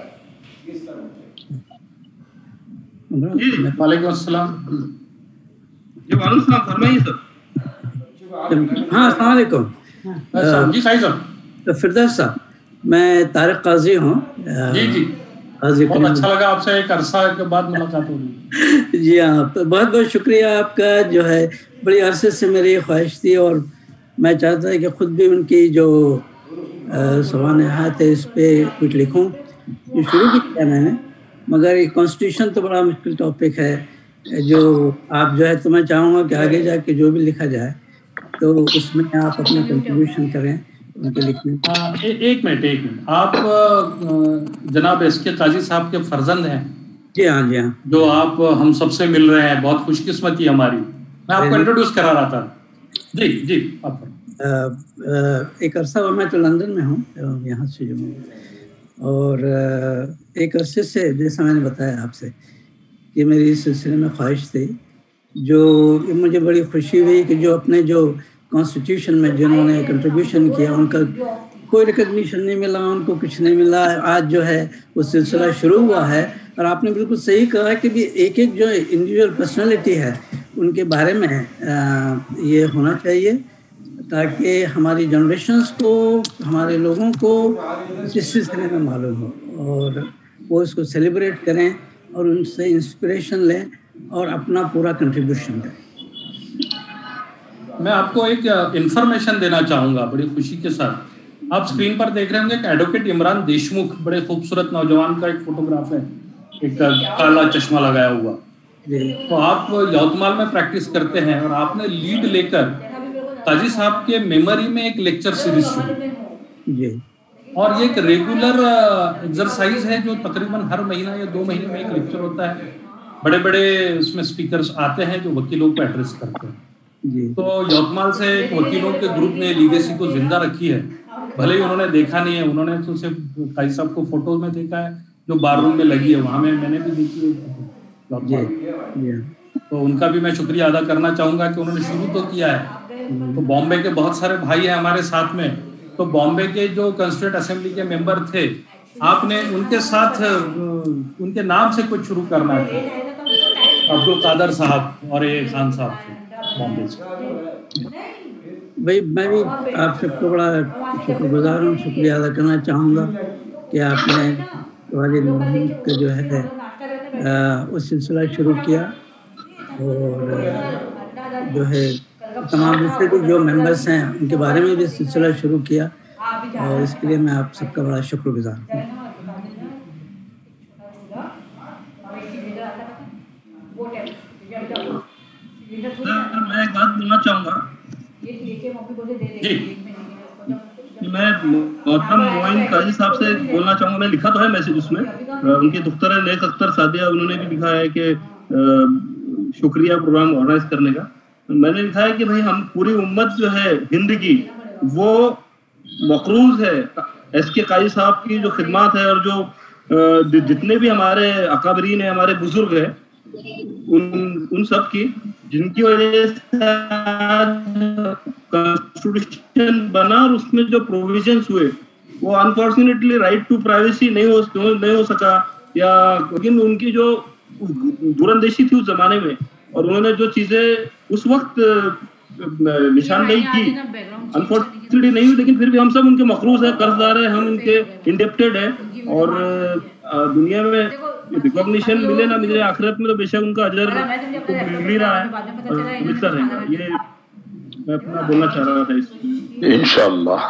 वालेकुम अस्सलाम। जी वालेकुम सलाम, फरमाइए सर। हाँ, अस्सलाम वालेकुम। जी साहिब साहब। तो फिरदौस साहब, मैं तारिक काजी हूँ। जी जी, बहुत अच्छा लगा आपसे एक अरसा के बाद मुलाकात होगी। जी हाँ, तो बहुत बहुत शुक्रिया आपका, जो है बड़ी अरसे से मेरी ख्वाहिश थी, और मैं चाहता था कि ख़ुद भी उनकी जो सवानहात है इस पर कुछ लिखूँ। ये शुरू भी किया मैंने, मगर ये कॉन्स्टिट्यूशन तो बड़ा मुश्किल टॉपिक है, जो आप जो है, तो मैं चाहूँगा कि आगे जाके जो भी लिखा जाए तो उसमें आप अपना कंट्रीब्यूशन करें उनके लिखने। हाँ, ए, एक मिनट एक मिनट आप जनाब एस के काजी साहब के फर्जंद हैं? जी हाँ, जी हाँ। जो आप हम सबसे मिल रहे हैं, बहुत खुशकिस्मती हमारी। मैं आपको इंट्रोड्यूस करा रहा था। जी जी, आप आ, आ, एक अरसा हुआ मैं तो लंदन में हूँ, यहाँ से जो, और आ, एक अरसे से जैसा मैंने बताया आपसे कि मेरी इस सिलसिले में ख्वाहिश थी, जो मुझे बड़ी खुशी हुई कि जो अपने जो कॉन्स्टिट्यूशन में जिन्होंने कंट्रीब्यूशन किया उनका कोई रिकग्निशन नहीं मिला, उनको कुछ नहीं मिला। आज जो है वो सिलसिला शुरू हुआ है, और आपने बिल्कुल सही कहा कि भी एक एक जो इंडिविजुअल पर्सनालिटी है उनके बारे में आ, ये होना चाहिए, ताकि हमारी जनरेशन्स को, हमारे लोगों को इस सिलसिले में मालूम हो, और वो इसको सेलिब्रेट करें और उनसे इंस्पिरेशन लें और अपना पूरा कंट्रीब्यूशन दें। मैं आपको एक इंफॉर्मेशन देना चाहूँगा बड़ी खुशी के साथ। आप स्क्रीन पर देख रहे होंगे कि एडवोकेट इमरान देशमुख, बड़े खूबसूरत नौजवान का एक फोटोग्राफ है, एक काला चश्मा लगाया हुआ। तो आप यवतमाल में प्रैक्टिस करते हैं, और आपने लीड लेकर काजी साहब के मेमोरी में एक लेक्चर सीरीज शुरू जी, और ये एक रेगुलर एक्सरसाइज है जो तकरीबन हर महीना या दो महीने में एक लेक्चर होता है। बड़े बड़े उसमें स्पीकर्स आते हैं जो वकीलों को एड्रेस करते हैं जी। तो यवतमाल से एक वकीलों के ग्रुप ने लीगेसी को जिंदा रखी है। भले ही उन्होंने देखा नहीं है, उन्होंने तो सिर्फ काजी साहब को फोटो में देखा है जो बार रूम में लगी है, वहाँ में मैंने भी देखी है। तो उनका भी मैं शुक्रिया अदा करना चाहूँगा कि उन्होंने शुरू तो किया है। तो बॉम्बे के बहुत सारे भाई हैं हमारे साथ में, तो बॉम्बे के जो कॉन्स्टिट्यूएंट असेंबली के मेंबर थे, आपने उनके साथ उनके नाम से कुछ शुरू करना है। अब्दुल कादर साहब और ए खान साहब बॉम्बे से। भाई मैं भी आप सबको बड़ा शुक्रगुजार हूँ, शुक्रिया अदा करना चाहूँगा कि आपने वालिद मोहम्मद का जो है वो सिलसिला शुरू किया और जो है तमाम दूसरे भी जो मेंबर्स हैं उनके बारे में भी सिलसिला शुरू किया और इसके लिए मैं आप सबका बड़ा शुक्रगुजार हूँ। मैं एक बात बोलना चाहूँगा मैं मोहतरम मोइन काजी साहब से बोलना चाहूँगा। मैं लिखा तो है मैसेज उसमें, उनकी दुख्तर नेक अख्तर सादिया उन्होंने भी लिखा है कि शुक्रिया प्रोग्राम ऑर्गेनाइज करने का। मैंने लिखा है कि भाई हम पूरी उम्मत जो है हिंद की वो मकरूज है एस के काजी साहब की जो खिदमत है और जो जितने भी हमारे अकाबरीन है, हमारे बुजुर्ग है, उन उन सब की जिनकी वजह से कॉन्स्टिट्यूशन बना और उसमें जो प्रोविजंस हुए वो अनफॉर्चुनेटली राइट टू प्राइवेसी नहीं हो नहीं हो सका, या लेकिन उनकी जो दूरंदेशी थी उस जमाने में और उन्होंने जो चीजें उस वक्त निशानदेही की अनफॉर्चुनेटली नहीं हुई, लेकिन फिर भी हम सब उनके मखरूज है, कर्जदार है, हम उनके इंडेप्टेड है और दुनिया में रिकॉग्निशन मिले ना मिले आखिरत में तो बेशक उनका अजर मिल ही रहा है और मिलता रहेगा। ये मैं अपना बोलना चाह रहा था इसमें इंशाल्लाह।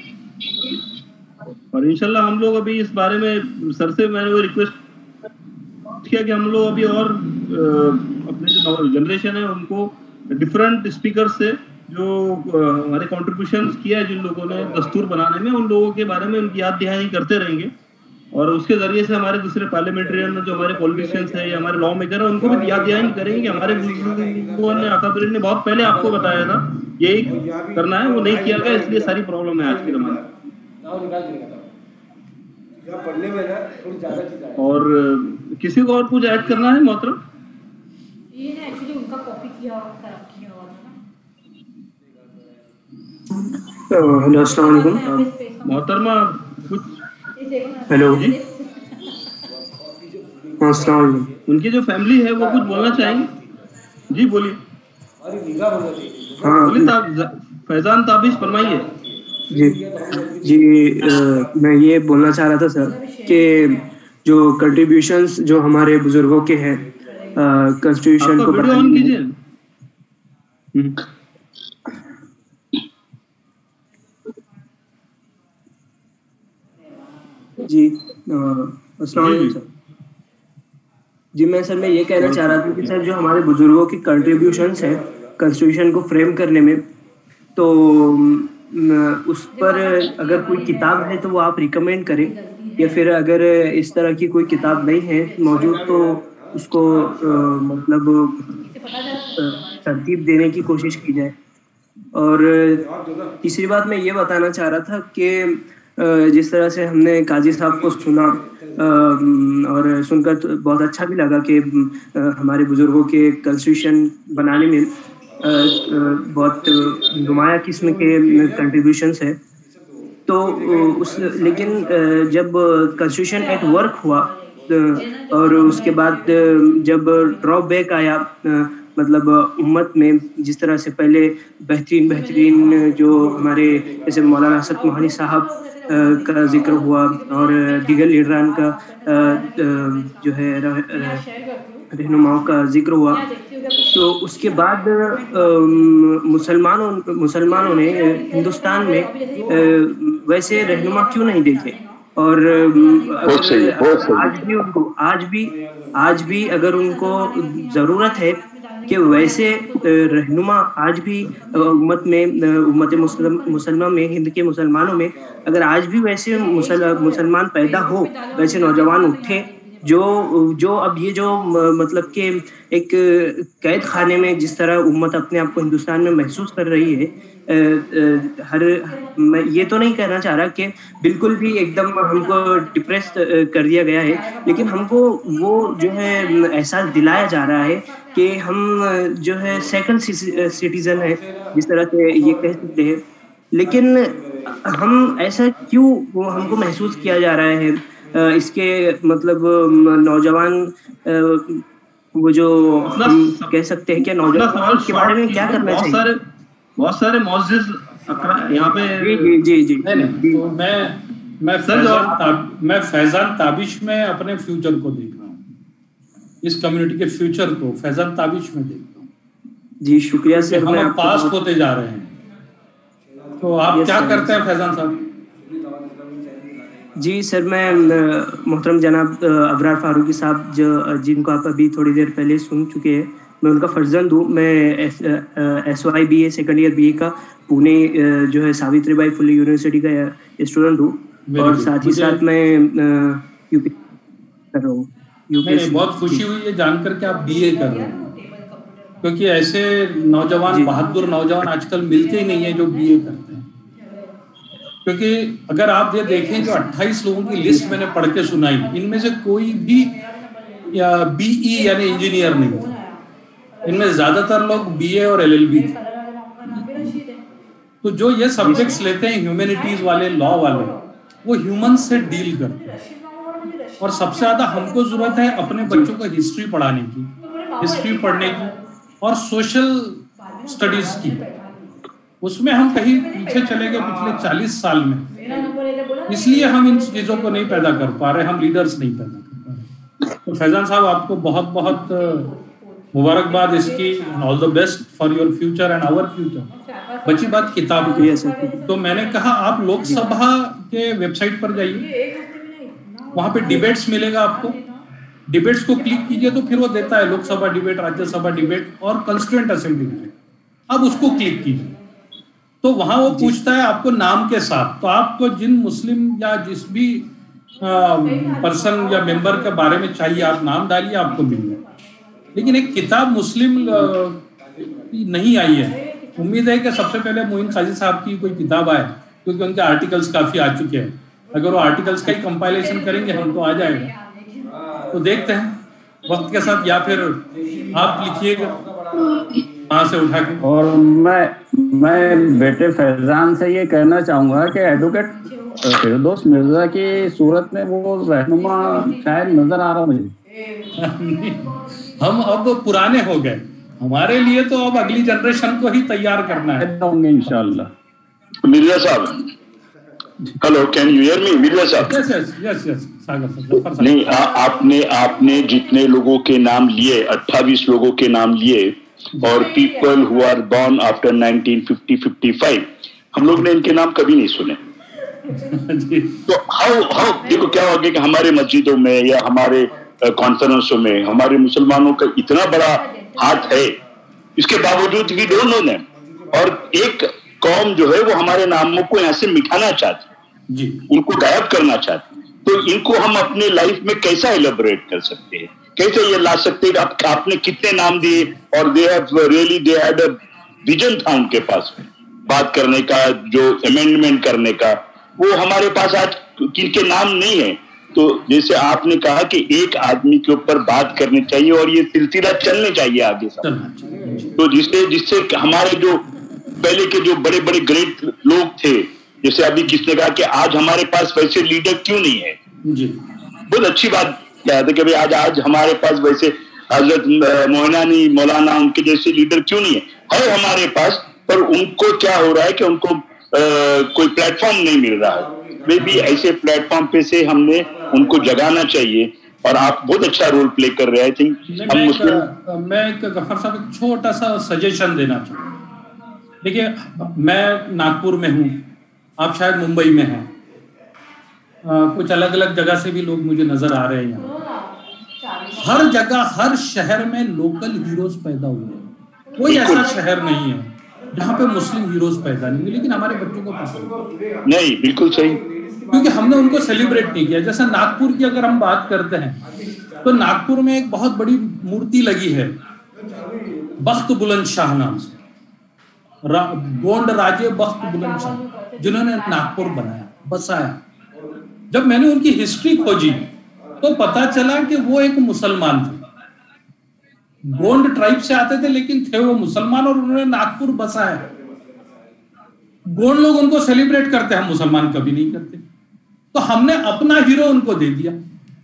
और इंशाल्लाह हम लोग अभी इस बारे में सर से मैंने वो रिक्वेस्ट किया कि हम लोग अभी और अपने जो जनरेशन है उनको डिफरेंट स्पीकर से जो हमारे कॉन्ट्रीब्यूशन किया है जिन लोगों ने दस्तूर बनाने में, उन लोगों के बारे में उनकी याद दहानी करते रहेंगे और उसके जरिए से हमारे दूसरे पार्लियामेंट्रियन जो हमारे पॉलिटिशियंस है या हमारे लॉ मेकर है उनको भी याद दहानी करेंगे कि हमारे बुजुर्गों ने अकाबरीन ने बहुत पहले आपको बताया था यही करना है, वो नहीं किया गया, इसलिए सारी प्रॉब्लम है आज के जमाने में। और किसी को और कुछ ऐड करना है मोहतरम? हेलो अस्सलाम वालेकुम मोहतरमा कुछ हेलो जी अस्सलाम वालेकुम। उनकी जो फैमिली है वो कुछ बोलना चाहेंगे? जी बोलिए। हाँ बोलिए, फैजान ताबिश फरमाइए। जी जी आ, मैं ये बोलना चाह रहा था सर कि जो कंट्रीब्यूशंस जो हमारे बुजुर्गों के हैं कॉन्स्टिट्यूशन को वीडियो ऑन कीजिए। जी अस्सलाम वालेकुम सर। जी मैं सर मैं ये कहना चाह रहा था कि सर जो हमारे बुजुर्गों की कंट्रीब्यूशंस है कॉन्स्टिट्यूशन को फ्रेम करने में, तो उस पर अगर कोई किताब है तो वो आप रिकमेंड करें, या फिर अगर इस तरह की कोई किताब नहीं है मौजूद तो उसको आ, मतलब तरतीब देने की कोशिश की जाए। और तीसरी बात मैं ये बताना चाह रहा था कि जिस तरह से हमने काजी साहब को सुना और सुनकर तो बहुत अच्छा भी लगा कि हमारे बुजुर्गों के कॉन्स्टिट्यूशन बनाने में बहुत नुमाया किस्म के कंट्रीब्यूशंस है। तो उस लेकिन जब कॉन्स्टिट्यूशन एट वर्क हुआ और उसके बाद जब ड्रॉबैक आया, मतलब उम्मत में जिस तरह से पहले बेहतरीन बेहतरीन जो हमारे जैसे मौलाना असद मोहानी साहब का जिक्र हुआ और दीगर लीडरान का जो है रहनुमाओं का जिक्र हुआ, तो उसके बाद मुसलमानों मुसलमानों ने हिंदुस्तान में वैसे रहनुमा क्यों नहीं देखे। और अगर आज भी उनको आज भी आज भी अगर उनको ज़रूरत है कि वैसे रहनुमा आज भी उम्मत में उम्मत मुसलमान में हिंद के मुसलमानों में अगर आज भी वैसे मुसल, मुसलमान पैदा हो, वैसे नौजवान उठे जो जो अब ये जो मतलब कि एक कैद खाने में जिस तरह उम्मत अपने आप को हिंदुस्तान में महसूस कर रही है, आ, आ, हर मैं ये तो नहीं कहना चाह रहा कि बिल्कुल भी एकदम हमको डिप्रेस कर दिया गया है, लेकिन हमको वो जो है एहसास दिलाया जा रहा है कि हम जो है सेकंड सिटीजन है, जिस तरह से ये कह सकते हैं। लेकिन हम ऐसा क्यों वो हमको महसूस किया जा रहा है, इसके मतलब नौजवान वो जो हम कह सकते हैं क्या नौजवान के बारे में क्या करना चाहिए? सारे बहुत सारे मौजूद यहाँ पे जी जी जी जी नहीं नहीं तो मैं मैं फैजान ताब, मैं फैजान ताबिश में अपने फ्यूचर को देख रहा हूँ। इस कम्युनिटी के फ्यूचर को फैजान ताबिश में देखता हूँ। जी शुक्रिया सर। हम पास होते जा रहे हैं, तो आप क्या करते हैं फैजान साहब? जी सर, मैं मोहतरम जनाब अबरार फारूकी साहब जो जिनको आप अभी थोड़ी देर पहले सुन चुके हैं, मैं उनका फर्जंद हूँ। मैं S Y B A second year B A का पुणे जो है सावित्रीबाई फुले यूनिवर्सिटी का स्टूडेंट हूँ, और साथ ही साथ मैं यूपी कर रहा हूँ। यूपी बहुत खुशी हुई है जानकर के आप बी ए कर रहे हैं, क्योंकि ऐसे नौजवान बहादुर नौजवान आजकल मिलते ही नहीं है जो बी ए करते हैं। क्योंकि अगर आप ये देखें जो अट्ठाईस लोगों की लिस्ट मैंने पढ़ के सुनाई, इनमें से कोई भी या बीई यानी इंजीनियर नहीं था, इनमें ज्यादातर लोग बीए और एलएलबी थे। तो जो ये सब्जेक्ट्स लेते हैं ह्यूमैनिटीज वाले, लॉ वाले, वो ह्यूमन से डील करते हैं। और सबसे ज्यादा हमको जरूरत है अपने बच्चों को हिस्ट्री पढ़ाने की, हिस्ट्री पढ़ने की और सोशल स्टडीज की। उसमें हम कहीं पीछे चले गए पिछले चालीस साल में, इसलिए हम इन चीजों को नहीं पैदा कर पा रहे, हम लीडर्स नहीं पैदा कर पा रहे। तो फैजान साहब आपको बहुत बहुत मुबारकबाद इसकी, all the best for your future and our future. बची बात किताब की, तो मैंने कहा आप लोकसभा के वेबसाइट पर जाइए, वहां पे डिबेट्स मिलेगा आपको। डिबेट्स को क्लिक कीजिए तो फिर वो देता है लोकसभा डिबेट, राज्यसभा डिबेट और कंस्टिट्यूएंट असेंबली डिबेट। अब उसको क्लिक कीजिए तो वहां वो पूछता है आपको नाम के साथ, तो आपको जिन मुस्लिम या जिस भी पर्सन या मेंबर के बारे में चाहिए आप नाम डालिए, आपको मिल जाए। लेकिन एक किताब मुस्लिम नहीं आई है, उम्मीद है कि सबसे पहले मोइन काजी साहब की कोई किताब आए, क्योंकि उनके आर्टिकल्स काफी आ चुके हैं। अगर वो आर्टिकल्स का ही कंपाइलेशन करेंगे हम तो आ जाएगा। तो देखते हैं वक्त के साथ, या फिर आप लिखिएगा वहां से उठा के। और मैं मैं बेटे फैजान से ये कहना चाहूंगा कि एडवोकेट फिरदौस मिर्जा की सूरत में वो रहनुमा शायद नजर आ रहा मुझे। हम अब पुराने हो गए, हमारे लिए तो अब अगली जनरेशन को ही तैयार करना है इंशाल्लाह। मिर्जा साहब, hello, can you hear me? Mirza साहब, yes yes yes yes Sagar साहब। नहीं, आ, आपने आपने जितने लोगों के नाम लिए, अट्ठाईस लोगों के नाम लिए, और people who are born after nineteen fifty fifty five, हम लोग ने इनके नाम कभी नहीं सुने। तो हाउ हाउ देखो क्या हो गया कि हमारे मस्जिदों में या हमारे कॉन्फ्रेंसों में हमारे मुसलमानों का इतना बड़ा हाथ है, इसके बावजूद वी डोंट नो देम। और एक कौम जो है वो हमारे नामों को यहाँ से मिटाना चाहती है, उनको गायब करना चाहती है। तो इनको हम अपने लाइफ में कैसा एलेबोरेट कर सकते हैं, कैसे ये ला सकते हैं? आप, आपने कितने नाम दिए, और they have really they had a vision था उनके पास बात करने का, जो अमेंडमेंट करने का, वो हमारे पास आज किनके नाम नहीं है। तो जैसे आपने कहा कि एक आदमी के ऊपर बात करनी चाहिए और ये सिलसिला चलने चाहिए आगे सब। तो जिससे जिससे हमारे जो पहले के जो बड़े बड़े ग्रेट लोग थे, जैसे अभी किसने कहा कि आज हमारे पास वैसे लीडर क्यों नहीं है, जी बहुत अच्छी बात कहा था कि भाई आज आज हमारे पास वैसे हजरत मोहनानी मौलाना उनके जैसे लीडर क्यों नहीं है, है हमारे पास, पर उनको क्या हो रहा है कि उनको आ, कोई प्लेटफॉर्म नहीं मिल रहा है। वे भी ऐसे प्लेटफॉर्म पे से हमने उनको जगाना चाहिए, और आप बहुत अच्छा रोल प्ले कर रहे हैं। आई थिंक हम मुस्लिम, मैं एक गफर साहब एक छोटा सा सजेशन देना चाहूँ। देखिए, मैं नागपुर में हूँ, आप शायद मुंबई में हैं, कुछ अलग अलग जगह से भी लोग मुझे नजर आ रहे हैं यहाँ। हर जगह हर शहर में लोकल हीरोज पैदा हुए हैं। कोई ऐसा शहर नहीं है जहाँ पे मुस्लिम हीरोज पैदा नहीं हुए, लेकिन हमारे बच्चों को पता नहीं, बिल्कुल सही, क्योंकि हमने उनको सेलिब्रेट नहीं किया। जैसे नागपुर की अगर हम बात करते हैं तो नागपुर में एक बहुत बड़ी मूर्ति लगी है बख्त बुलंद शाह नाम से, रा, गोंड राजे बख्त बुलंद शाह, जिन्होंने नागपुर बनाया, बसाया। जब मैंने उनकी हिस्ट्री खोजी तो पता चला कि वो एक मुसलमान थे, गोंड ट्राइब से आते थे, लेकिन थे वो मुसलमान, और उन्होंने नागपुर बसाया। गोंड लोग उनको सेलिब्रेट करते हैं, मुसलमान कभी नहीं करते। तो हमने अपना हीरो उनको दे दिया।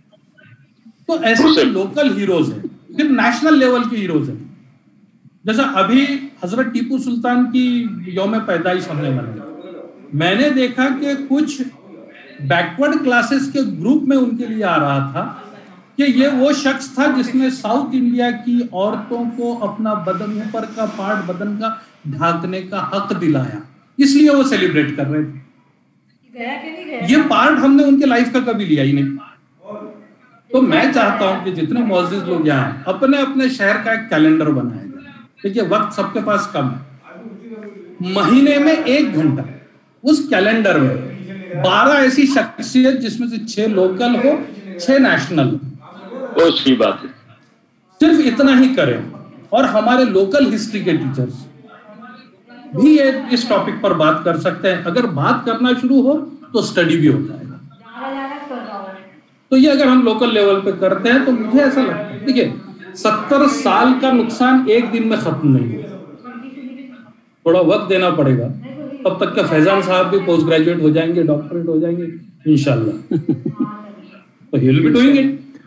तो ऐसे लोकल हीरोज हैं, फिर नेशनल लेवल के हीरोज हैं। जैसा अभी हजरत टीपू सुल्तान की यौम पैदाइश हमने मनाई, मैंने देखा कि कुछ बैकवर्ड क्लासेस के ग्रुप में उनके लिए आ रहा था कि ये वो शख्स था जिसने साउथ इंडिया की औरतों को अपना बदन, ऊपर का पार्ट बदन का ढांकने का हक दिलाया, इसलिए वो सेलिब्रेट कर रहे थे। ये पार्ट हमने उनके लाइफ का कभी लिया ही नहीं। तो मैं चाहता हूं कि जितने मौजूद लोग यहाँ हैं अपने अपने शहर का एक कैलेंडर बनाया जाए। देखिए वक्त सबके पास कम है, महीने में एक घंटा उस कैलेंडर में बारह ऐसी शख्सियत जिसमें से छह लोकल हो, छह नेशनल हो। वो सही बात है। सिर्फ इतना ही करें और हमारे लोकल हिस्ट्री के टीचर्स भी ये इस टॉपिक पर बात कर सकते हैं। अगर बात करना शुरू हो तो स्टडी भी हो जाएगा। तो ये अगर हम लोकल लेवल पे करते हैं तो मुझे ऐसा लगता है, देखिए सत्तर साल का नुकसान एक दिन में खत्म नहीं होगा, थोड़ा वक्त देना पड़ेगा। तब तक का फैजान साहब भी पोस्ट ग्रेजुएट हो जाएंगे, डॉक्टरेट हो जाएंगे इंशाल्लाह। तो he will be doing it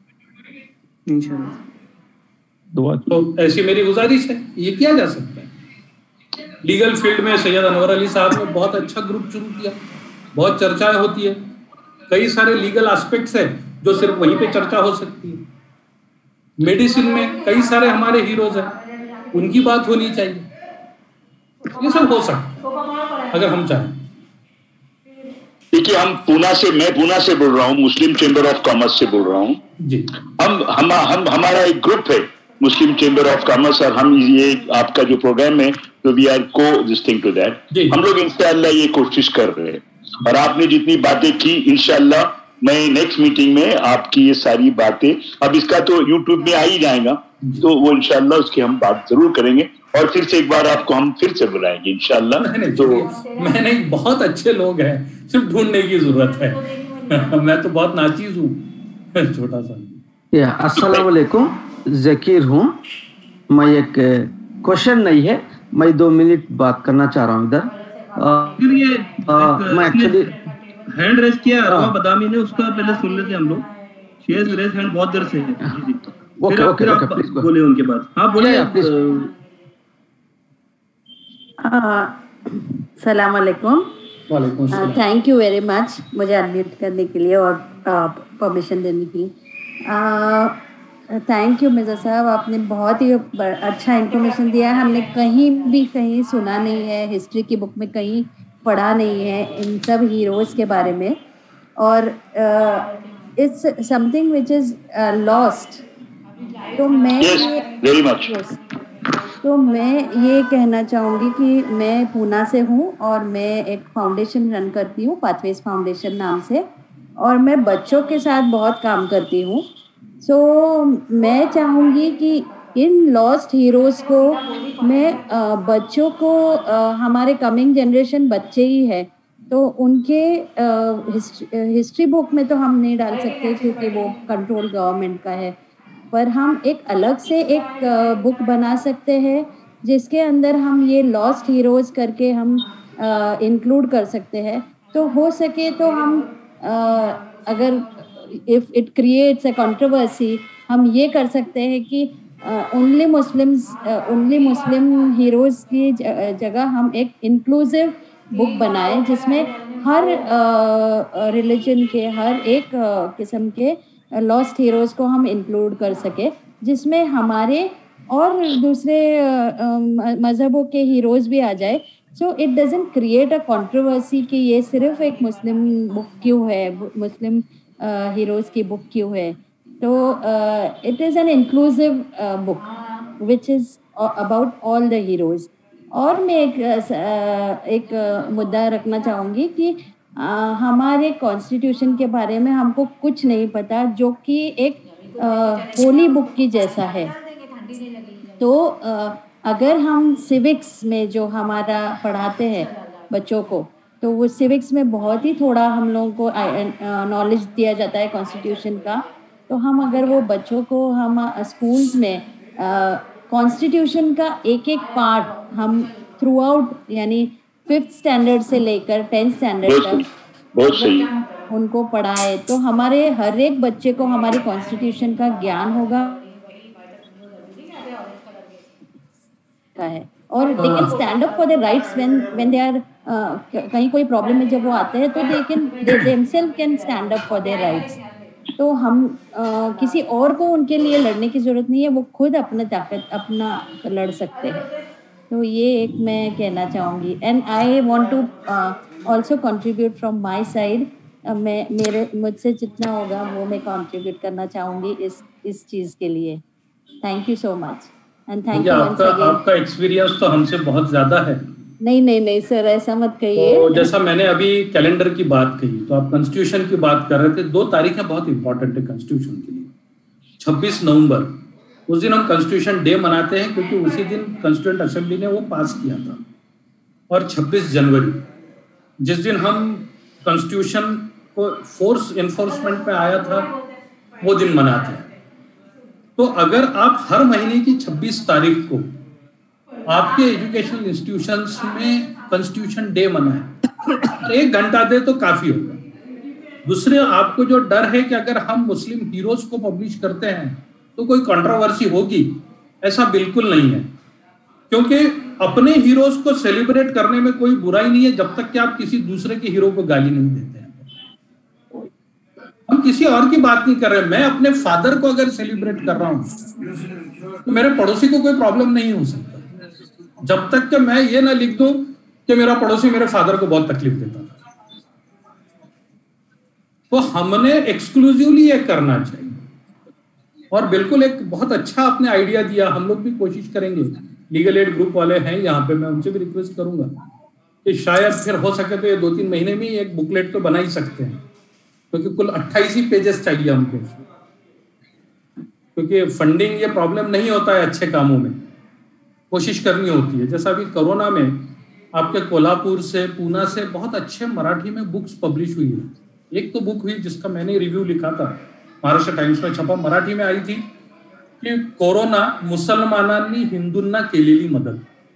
इंशाल्लाह। तो ऐसी मेरी गुजारिश है, ये किया जा सकता है। लीगल फील्ड में सैयद अनवर अली साहब ने बहुत अच्छा ग्रुप शुरू किया, बहुत चर्चाएं होती है, कई सारे लीगल एस्पेक्ट्स हैं जो सिर्फ वहीं पे चर्चा हो सकती है। मेडिसिन में कई सारे हमारे हीरोज हैं, उनकी बात होनी चाहिए। ये सब हो सकता है अगर हम चाहें। देखिए हम पूना से, मैं पूना से बोल रहा हूँ, मुस्लिम चेंबर ऑफ कॉमर्स से बोल रहा हूँ जी। हम हम हम हमारा एक ग्रुप है मुस्लिम चेंबर ऑफ कॉमर्स, और हम ये आपका जो प्रोग्राम है तो we are go this thing to that. हम लोग इंशाल्लाह ये कोशिश कर रहे हैं, और आपने जितनी बातें की इंशाल्लाह मैं नेक्स्ट मीटिंग में आपकी ये सारी बातें, अब इसका तो यूट्यूब में आ ही जाएगा, तो वो इंशाल्लाह उसकी हम बात जरूर करेंगे, और फिर से एक बार आपको हम फिर से बुलाएंगे इंशाल्लाह। तो मैंने बहुत अच्छे लोग हैं, सिर्फ ढूंढने की जरूरत है। मैं तो बहुत नाचीज हूँ, छोटा सा। अस्सलाम वालेकुम, जकीर हूँ मैं। एक क्वेश्चन नहीं है, मैं दो मिनट बात करना चाह रहा हूँ इधर। मैं एक्चुअली हैंड रेस किया अरवा बदामी ने, उसका पहले सुन लेते हम लोग। शी हैज रेज हैंड बहुत देर से है। ओके ओके ओके प्लीज बोले उनके बाद। हाँ बोले प्लीज। सलाम अलैकुम, थैंक यू वेरी मच मुझे अनम्यूट करने के लिए और परमिशन देने के लिए। थैंक यू मिर्ज़ा साहब, आपने बहुत ही अच्छा इंफॉर्मेशन दिया है। हमने कहीं भी कहीं सुना नहीं है, हिस्ट्री की बुक में कहीं पढ़ा नहीं है इन सब हीरोज़ के बारे में, और it's something which is lost. तो मैं yes, very much. तो मैं ये कहना चाहूँगी कि मैं पूना से हूँ और मैं एक फाउंडेशन रन करती हूँ, पाथवेज फाउंडेशन नाम से, और मैं बच्चों के साथ बहुत काम करती हूँ। सो so, मैं चाहूँगी कि इन लॉस्ट हीरोज़ को मैं आ, बच्चों को आ, हमारे कमिंग जनरेशन बच्चे ही है, तो उनके हिस्ट्री, हिस्ट्री बुक में तो हम नहीं डाल सकते क्योंकि वो कंट्रोल गवर्नमेंट का है, पर हम एक अलग से एक बुक बना सकते हैं जिसके अंदर हम ये लॉस्ट हीरोज़ करके हम इंक्लूड कर सकते हैं। तो हो सके तो हम आ, अगर if it creates a controversy, हम ये कर सकते हैं कि only Muslims only Muslim heroes की जगह हम एक इंक्लूसिव बुक बनाएं जिसमें हर रिलीजन के, हर एक किस्म के लॉस्ट हीरोज़ को हम इंक्लूड कर सके, जिसमें हमारे और दूसरे मज़हबों के हीरोज़ भी आ जाए। So it doesn't create a controversy कि ये सिर्फ एक मुस्लिम बुक क्यों है, मुस्लिम हीरोज़ की बुक क्यों है। तो it is an inclusive book which is about all the heroes. और मैं एक uh, एक uh, मुद्दा रखना चाहूँगी कि आ, हमारे कॉन्स्टिट्यूशन के बारे में हमको कुछ नहीं पता, जो कि एक होली बुक की जैसा है। तो आ, अगर हम सिविक्स में जो हमारा पढ़ाते हैं बच्चों को, तो वो सिविक्स में बहुत ही थोड़ा हम लोगों को नॉलेज दिया जाता है कॉन्स्टिट्यूशन का। तो हम अगर वो बच्चों को हम स्कूल्स में कॉन्स्टिट्यूशन का एक एक पार्ट हम थ्रू आउट, यानी फिफ्थ स्टैंडर्ड से लेकर टेंथ स्टैंडर्ड तक बहुत सही उनको पढ़ाए, तो हमारे हर एक बच्चे को हमारी कॉन्स्टिट्यूशन का ज्ञान होगा है, और they can stand up for their rights when when they are, कहीं कोई प्रॉब्लम में जब वो आते हैं तो they can they themselves can stand up for their rights. तो हम आ, किसी और को उनके लिए लड़ने की जरूरत नहीं है, वो खुद अपना ताकत अपना लड़ सकते हैं। तो ये एक मैं कहना चाहूँगी। And I want to also contribute from my side. मैं मेरे मुझसे जितना होगा वो मैं कंट्रीब्यूट करना चाहूँगी इस इस चीज़ के लिए। Thank you so much and thank you once again. आपका एक्सपीरियंस तो हमसे बहुत ज्यादा है। नहीं नहीं नहीं सर, ऐसा मत कहिए। तो जैसा मैंने अभी कैलेंडर की बात कही, तो आप कॉन्स्टिट्यूशन की बात कर रहे थे। दो तारीखें बहुत इंपॉर्टेंट है कॉन्स्टिट्यूशन के लिए। छब्बीस नवंबर, उस दिन हम कॉन्स्टिट्यूशन डे मनाते हैं क्योंकि उसी दिन कॉन्स्टिट्यूएंट असेंबली ने वो पास किया था। और छब्बीस जनवरी, जिस दिन हम कॉन्स्टिट्यूशन को फोर्स एनफोर्समेंट में आया था, वो दिन मनाते हैं। तो अगर आप हर महीने की छब्बीस तारीख को आपके एजुकेशनल इंस्टीट्यूशंस में कॉन्स्टिट्यूशन डे मनाएं, एक घंटा दे तो काफी होगा। दूसरे, आपको जो डर है कि अगर हम मुस्लिम हीरोज को पब्लिश करते हैं तो कोई कंट्रोवर्सी होगी, ऐसा बिल्कुल नहीं है। क्योंकि अपने हीरोज को सेलिब्रेट करने में कोई बुराई नहीं है जब तक कि आप किसी दूसरे के हीरो को गाली नहीं देते हैं। हम किसी और की बात नहीं कर रहे। मैं अपने फादर को अगर सेलिब्रेट कर रहा हूं तो मेरे पड़ोसी को कोई प्रॉब्लम नहीं हो सकता, जब तक कि मैं ये ना लिख दूं कि मेरा पड़ोसी मेरे फादर को बहुत तकलीफ देता था। तो हमने एक्सक्लूसिवली ये करना चाहिए। और बिल्कुल एक बहुत अच्छा आपने आइडिया दिया, हम लोग भी कोशिश करेंगे। लीगल एड ग्रुप वाले हैं यहाँ पे, मैं उनसे भी रिक्वेस्ट करूंगा कि शायद फिर हो सके तो ये दो तीन महीने में एक बुकलेट तो बना ही सकते हैं, क्योंकि कुल अट्ठाईस ही पेजेस चाहिए हमको। क्योंकि फंडिंग ये प्रॉब्लम नहीं होता है, अच्छे कामों में कोशिश करनी होती है। जैसा अभी कोरोना में आपके कोल्हापुर से, पूना से बहुत अच्छे मराठी में बुक्स पब्लिश हुई है। एक तो बुक हुई जिसका मैंने रिव्यू लिखा था, महाराष्ट्र टाइम्स में छपा, मराठी में आई थी, की कोरोना मुसलमानांनी हिंदूंना केलेली मदत।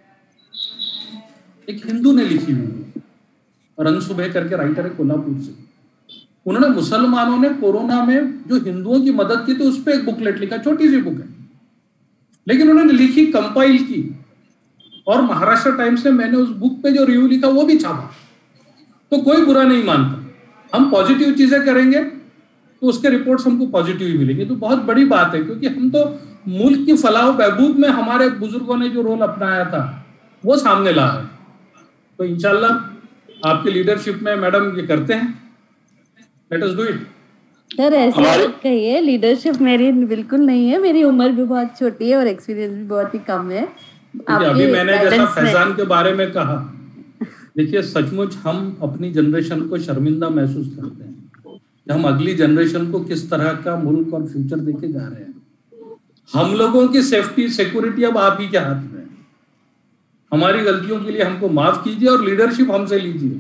एक हिंदू ने लिखी हुई, रंग सुबह करके राइटर है कोल्हापुर से। उन्होंने मुसलमानों ने कोरोना में जो हिंदुओं की मदद की, तो उस पर एक बुकलेट लिखा, छोटी सी बुक है, लेकिन उन्होंने लिखी, कंपाइल की, और महाराष्ट्र टाइम्स ने मैंने उस बुक पे जो रिव्यू लिखा वो भी छापा। तो कोई बुरा नहीं मानता। हम पॉजिटिव चीजें करेंगे तो उसके रिपोर्ट्स हमको पॉजिटिव ही मिलेंगे, तो बहुत बड़ी बात है। क्योंकि हम तो मुल्क की फलाह बहबूद में हमारे बुजुर्गों ने जो रोल अपनाया था वो सामने ला रहे हैं। तो इंशाल्लाह आपकी लीडरशिप में मैडम ये करते हैं, let us do it. Sir ऐसे मत कहिए, लीडरशिप मेरी बिल्कुल नहीं है, मेरी उम्र भी बहुत छोटी है और एक्सपीरियंस भी बहुत ही कम है। अभी मैंने जैसा फैजान के बारे में कहा, देखिए सचमुच हम अपनी जनरेशन को शर्मिंदा महसूस करते हैं कि हम अगली जनरेशन को किस तरह का मुल्क और फ्यूचर देके जा रहे हैं। हम लोगों की सेफ्टी सिक्योरिटी अब आप ही के हाथ में है। हमारी गलतियों के लिए हमको माफ कीजिए और लीडरशिप हमसे लीजिए।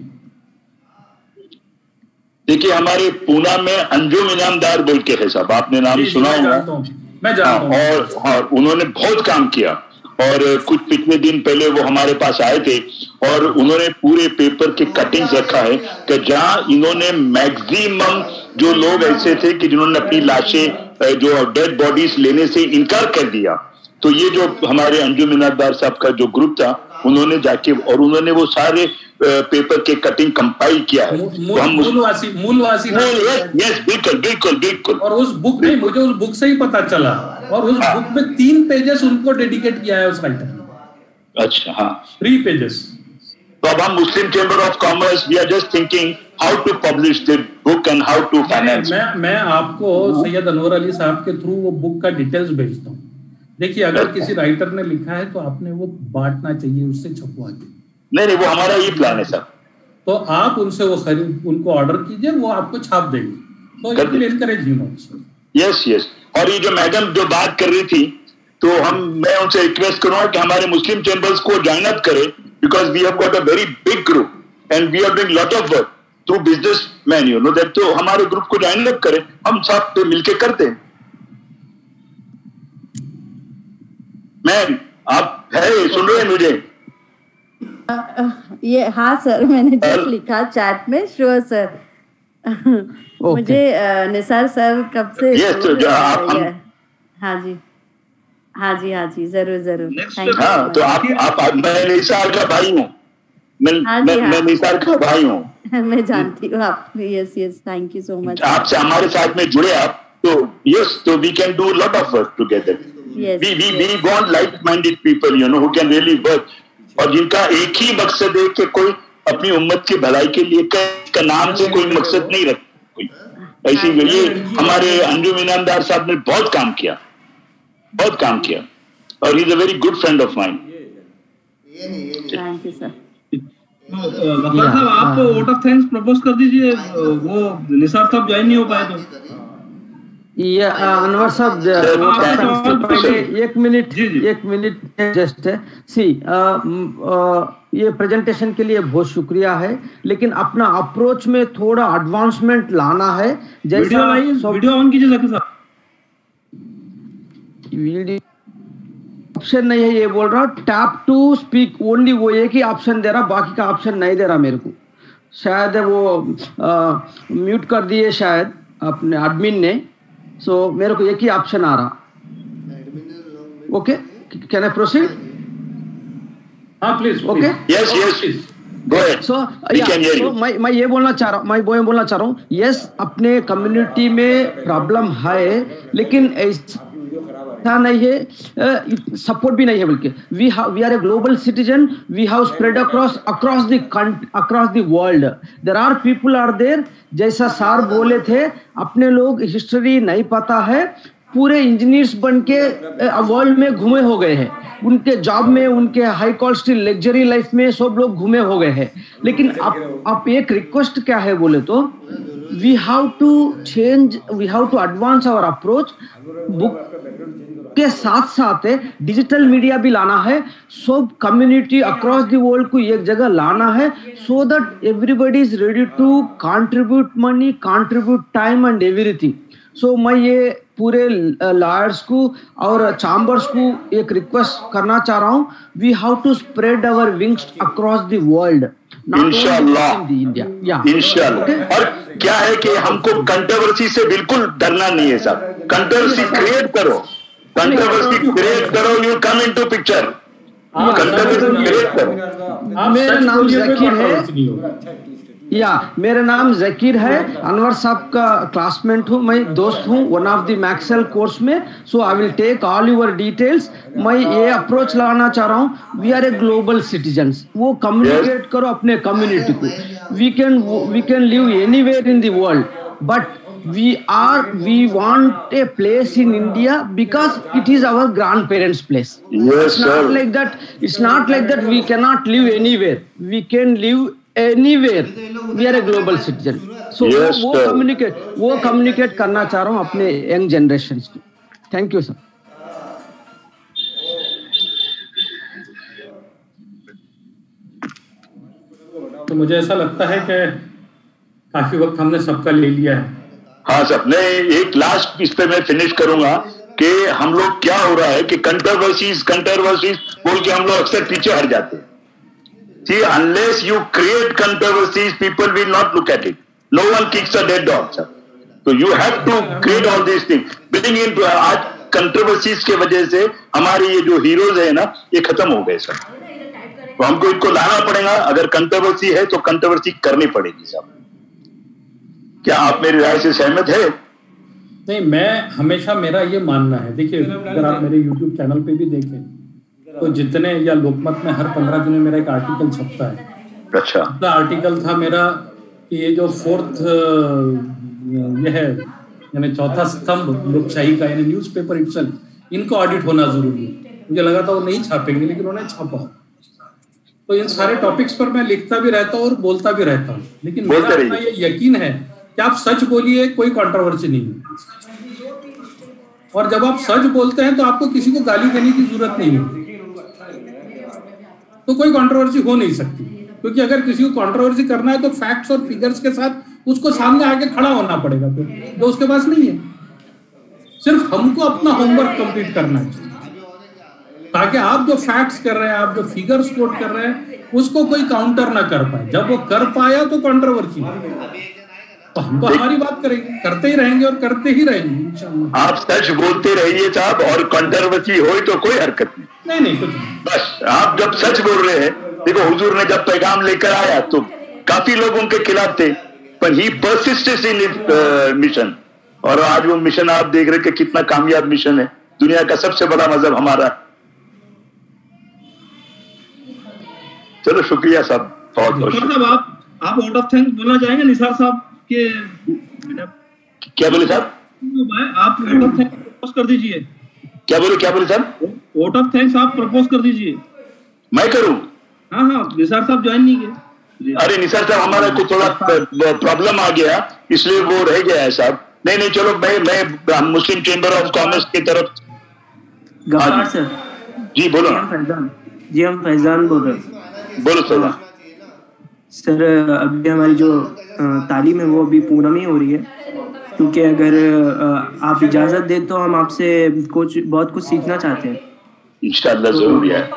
देखिए हमारे पूना में अंजुम इनामदार बोल के है साहब, आपने नाम सुना होगा। मैं जानता हूं। और, और उन्होंने बहुत काम किया, और कुछ पिछले दिन पहले वो हमारे पास आए थे और उन्होंने पूरे पेपर के कटिंग्स रखा है कि जहां इन्होंने मैक्सिमम जो लोग ऐसे थे कि जिन्होंने अपनी लाशें, जो डेड बॉडीज लेने से इनकार कर दिया, तो ये जो हमारे अंजुम इनामदार साहब का जो ग्रुप था, उन्होंने जाके और उन्होंने वो सारे पेपर के कटिंग कंपाइल किया है। तो हम मूलवासी मूलवासी यस बिल्कुल बिल्कुल बिल्कुल। और उस बुक में मुझे उस बुक से ही पता चला, और उस बुक में तीन पेजेस उनको डेडिकेट किया है उस राइटर ने। अच्छा, हाँ, थ्री पेजेस। तो अब हम Muslim chamber of commerce we are just thinking how to publish the book and how to finance. मैं मैं आपको सैयद अनवर अली साहब के थ्रू वो बुक का डिटेल्स भेजता हूँ। देखिए अगर किसी राइटर ने लिखा है तो आपने वो बांटना चाहिए, उससे छपवा के। नहीं नहीं, वो हमारा ही प्लान है सर। तो आप उनसे वो खरीद, उनको ऑर्डर कीजिए, वो आपको छाप देंगे। तो you will encourage him also. Yes yes. और ये जो मैडम जो बात कर रही थी, तो हम मैं उनसे रिक्वेस्ट करूंगा कि हमारे मुस्लिम चैम्बर्स को ज्वाइन अप करें, because we have got a very big group and we are doing lot of work through business man, you know that. तो हमारे ग्रुप को ज्वाइन अप करें, हम सब पे मिलके करते हैं। मैम आप है, सुन रहे हैं मुझे? आ, आ, ये हाँ सर, मैंने जस्ट लिखा चैट में, श्योर सर। मुझे निसार सर कब से yes, तो है। हाँ जी हाँ जी हाँ जी जरूर जरूर। हाँ, तो आप आप मैं निसार का भाई हूँ। मैं मैं, मैं निसार का भाई हूँ। मैं जानती हूँ आप। Yes yes, thank you so much. आपसे हमारे साथ में जुड़े आप, तो यस, तो we can do lot of work together. We we we want like minded people, you know, who can really work, और जिनका एक ही मकसद है कि कोई अपनी उम्मत की भलाई के लिए का नाम से कोई मकसद नहीं रखता कोई। ऐसी ये हमारे अंजुम इनामदार साहब ने बहुत काम किया, बहुत काम किया, और he is a very good friend of mine. Thank you sir. Waqar साहब, आप वोट ऑफ थैंक्स प्रपोज कर दीजिए, वो निसार साहब ज्वाइन नहीं हो पाए तो। ये अनवर साहब पहले एक मिनट एक मिनट जस्ट है। सी ये प्रेजेंटेशन के लिए बहुत शुक्रिया है, लेकिन अपना अप्रोच में थोड़ा एडवांसमेंट लाना है। जैसा वीडियो ऑन कीजिए जाके साहब। वीडियो ऑप्शन नहीं है, ये बोल रहा हूँ टैप टू स्पीक ओनली, वो एक ही ऑप्शन दे रहा, बाकी का ऑप्शन नहीं दे रहा मेरे को। शायद वो म्यूट कर दिए शायद अपने एडमिन ने, सो so, मेरे को एक ही ऑप्शन आ रहा। Okay, can I proceed? हाँ please. Okay, yes yes, go ahead. So मैं मैं ये बोलना चाह रहा हूँ मैं वो बोलना चाह रहा हूँ यस, अपने कम्युनिटी में प्रॉब्लम है, लेकिन ऐसा नहीं है, सपोर्ट भी नहीं है, बल्कि we we are a global citizen, we have spread across across the across the world. There are people are there, जैसा सर बोले थे, अपने लोग हिस्ट्री नहीं पता है, पूरे इंजीनियर्स बन के वर्ल्ड में घूमे हो गए हैं, उनके जॉब में, उनके हाई कॉस्ट लग्जरी लाइफ में सब लोग घूमे हो गए हैं। लेकिन आप आप एक रिक्वेस्ट क्या है बोले तो, we have to change, we have to advance our approach. Book के साथ साथ डिजिटल मीडिया भी लाना है, सब कम्युनिटी अक्रॉस द वर्ल्ड को एक जगह लाना है, so that everybody is ready to contribute money, contribute time and everything. So मैं ये पूरे लॉयर्स को और चैम्बर्स को एक रिक्वेस्ट करना चाह रहा हूँ, we have to spread our wings across the world, इंशाल्लाह इंशाल्लाह। और क्या है कि हमको कंट्रोवर्सी से बिल्कुल डरना नहीं है साहब, कंट्रोवर्सी क्रिएट करो, कंट्रोवर्सी क्रिएट करो, you come into picture, controversy create करो। मेरा नाम जकीर है, या मेरा नाम जकीर है, अनवर साहब का क्लासमेट हूँ, मैं दोस्त हूँ one of the Maxell course में। So I will take all your details. मैं ये अप्रोच लगाना चाह रहा हूँ, we are a global citizens, वो कम्युनिकेट yes. करो अपने कम्युनिटी को। We can we can live anywhere in the world, but we are we want a place in India because it is our grandparents' place. Yes, it's not sir. like that. It's not like that. We cannot live anywhere. We can live anywhere. We are a global citizen. So yes, वो communicate वो communicate करना चाह रहा हूँ अपने young generations को. Thank you, sir. तो मुझे ऐसा लगता है कि काफी वक्त हमने सबका ले लिया है। हाँ सर, मैं एक लास्ट इस पे मैं फिनिश करूंगा कि हम लोग क्या हो रहा है कि कंट्रोवर्सीज कंट्रोवर्सीज बोल के हम लोग अक्सर पीछे हट जाते हैं। See, unless you create controversies, people will not look at it. No one kicks a dead dog, sir. So you have to create all these things. Bring in आज कंट्रोवर्सीज के वजह से हमारे ये जो हीरोज है ना, ये खत्म हो गए सर। तो हमको इनको लाना पड़ेगा। अगर कंट्रोवर्सी है तो कंट्रोवर्सी करनी पड़ेगी साहब। क्या आप मेरी राय से सहमत है? नहीं, मैं हमेशा मेरा ये मानना है, देखिए अगर आप मेरे यूट्यूब चैनल पे भी देखें तो जितने, या लोकमत में हर पंद्रह दिन में मेरा एक आर्टिकल छपता है। अच्छा, तो आर्टिकल था मेरा कि ये जो फोर्थ ये है यानी चौथा स्तंभ लोकशाही का, यानी न्यूज़पेपर इटसेल्फ, इनको ऑडिट होना जरूरी है। मुझे लगा था वो नहीं छापेंगे, लेकिन उन्होंने छापा। तो इन सारे टॉपिक्स पर मैं लिखता भी रहता हूँ और बोलता भी रहता हूँ, लेकिन मेरा अपना ये यकीन है कि आप सच बोलिए, कोई कंट्रोवर्सी नहीं है। और जब आप सच बोलते हैं तो आपको किसी को गाली देने की जरूरत नहीं है, तो कोई कंट्रोवर्सी हो नहीं सकती। क्योंकि अगर किसी को कंट्रोवर्सी करना है तो फैक्ट्स और फिगर्स के साथ उसको सामने आके खड़ा होना पड़ेगा, फिर जो उसके पास नहीं है। सिर्फ हमको अपना होमवर्क कंप्लीट करना है, ताकि आप जो फैक्ट्स कर रहे हैं, आप जो फिगर्स कोट कर रहे हैं, उसको कोई काउंटर ना कर पाए। जब वो कर पाया तो कंट्रोवर्सी, तो हम तो हमारी बात करेंगे, करते ही रहेंगे और करते ही रहेंगे इंशाअल्लाह। आप सच बोलते रहिए साहब, और कंट्रोवर्सी हो तो कोई हरकत नहीं। नहीं नहीं कुछ नहीं। बस आप जब सच बोल रहे हैं देखो हुजूर ने जब पैगाम लेकर आया तो काफी लोग उनके खिलाफ थे, पर ही परसिस्टेड इन मिशन, और आज वो मिशन आप देख रहे कि कितना कामयाब मिशन है। दुनिया का सबसे बड़ा मजहब हमारा। चलो शुक्रिया साहब, बहुत बहुत शुक्रिया। आप आप वोट ऑफ थैंक्स बोलना चाहेंगे निसार साहब के? क्या बोले साहब? आप वोट ऑफ थैंक्स प्रपोज कर दीजिए। क्या बोले क्या बोले साहब? वोट ऑफ थैंक्स आप प्रपोज कर दीजिए। मैं करूं? हाँ हाँ, निसार साहब ज्वाइन नहीं किए। अरे निसार साहब हमारा को थोड़ा प्रॉब्लम आ गया, इसलिए वो रह गया है साहब। नहीं नहीं चलो, मैं मैं मुस्लिम चेंबर ऑफ कॉमर्स की तरफ। गफ्फार सर जी बोलो। जी हम फैजान बोल रहे। बोलो सर। सर अभी हमारी जो तालीम है वो अभी पूरा में हो रही है, क्योंकि अगर आप इजाजत दें तो हम आपसे कुछ बहुत कुछ सीखना चाहते हैं। इंशाल्लाह जरूर यार।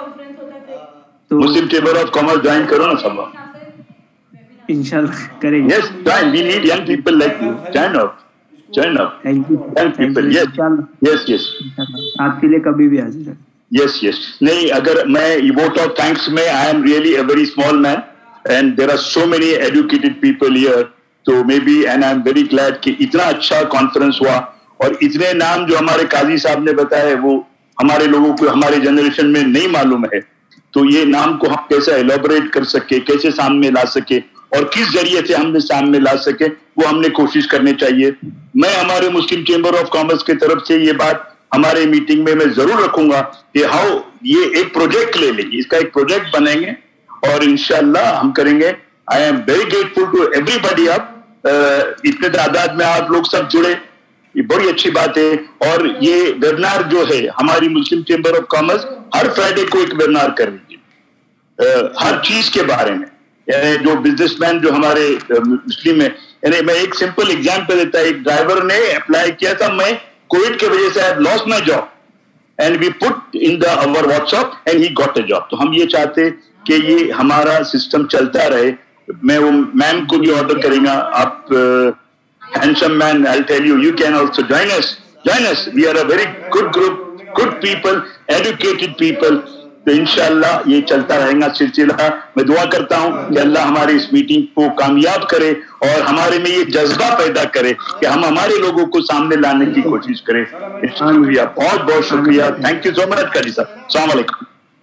तो Muslim chamber of commerce join करो ना सब। इंशाल्लाह करेंगे। Yes join, we need young people like you. Join up, join up. Thank you young people. Yes yes yes, आपके लिए कभी भी हाजिर है। Yes yes. नहीं, अगर मैं वोट ऑफ थैंक्स में, I am really a very small man and there are so many educated people here, तो maybe, and I am very glad कि इतना अच्छा कॉन्फ्रेंस हुआ और इतने नाम जो हमारे काजी साहब ने बताए वो हमारे लोगों को, हमारे जनरेशन में नहीं मालूम है। तो ये नाम को हम कैसे एलोबरेट कर सके, कैसे सामने ला सके और किस जरिए से हमने सामने ला सके, वो हमने कोशिश करनी चाहिए। मैं हमारे मुस्लिम चेंबर ऑफ कॉमर्स की तरफ से ये बात हमारे मीटिंग में मैं जरूर रखूंगा कि हाउ ये एक प्रोजेक्ट ले लेंगे, इसका एक प्रोजेक्ट बनेंगे और इंशाल्लाह हम करेंगे। I am very grateful to everybody. आप इतने तादाद में आप लोग सब जुड़े, ये बड़ी अच्छी बात है। और ये वेबिनार जो है हमारी मुस्लिम चेंबर ऑफ कॉमर्स हर फ्राइडे को एक वेबिनार कर रही है हर चीज के बारे में। जो बिजनेसमैन जो हमारे मुस्लिम है, यानी मैं एक सिंपल एग्जांपल देता, एक ड्राइवर ने अप्लाई किया था, मैं कोविड की वजह से I lost my job and we put in the our WhatsApp and he got a job. तो हम ये चाहते कि ये हमारा सिस्टम चलता रहे। मैं वो मैम को भी ऑर्डर करेंगे, आप handsome man, I tell you, you can also join us, join us. We are a very good group, good people, educated people. तो इंशाल्लाह ये चलता रहेगा सिलसिला। मैं दुआ करता हूं कि अल्लाह हमारी इस मीटिंग को कामयाब करे और हमारे में ये जज्बा पैदा करे कि हम हमारे लोगों को सामने लाने की कोशिश करें। शुक्रिया, बहुत बहुत शुक्रिया। Thank you so much Kazi साहब। अस्सलाम वालेकुम।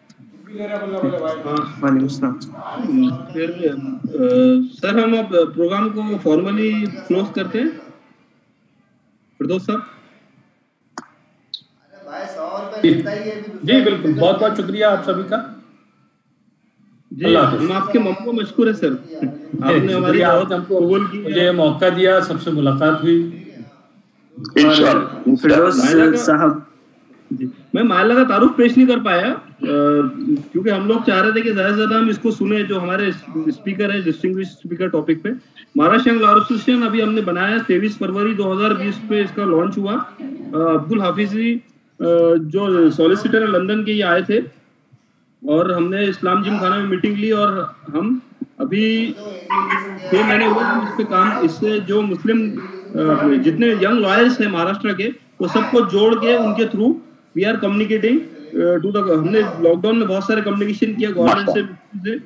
फिर सर हम अब प्रोग्राम को फॉर्मली क्लोज करते हैं। फिरदौस साहब। जी बिल्कुल, बहुत बहुत शुक्रिया आप सभी का। जी हम आपके मम्मो मशकूर है सर, आपने हमारी दावत हमको कबूल की, मुझे मौका दिया, सबसे मुलाकात हुई। फिरदौस साहब जी, मैं माला का तारुफ पेश नहीं कर पाया क्योंकि हम लोग चाह रहे थे कि ज्यादा से ज्यादा हम इसको सुने। जो हमारे स्पीकर है, डिस्टिंग्विश्ड स्पीकर टॉपिक पे, महाराष्ट्र यंग लॉ एसोसिएशन अभी हमने बनाया तेईस फरवरी दो हज़ार बीस पे इसका लॉन्च हुआ। अब्दुल हाफिजी जो सॉलिसिटर है लंदन के, ये आए थे और हमने इस्लाम जिम खाना में मीटिंग ली और हम अभी छह महीने हुए हम इस पे काम, इससे जो मुस्लिम जितने यंग लॉयर्स हैं महाराष्ट्र के, वो सबको जोड़ के उनके through we are communicating to the. हमने लॉकडाउन में बहुत सारे कम्युनिकेशन किया गवर्नमेंट से।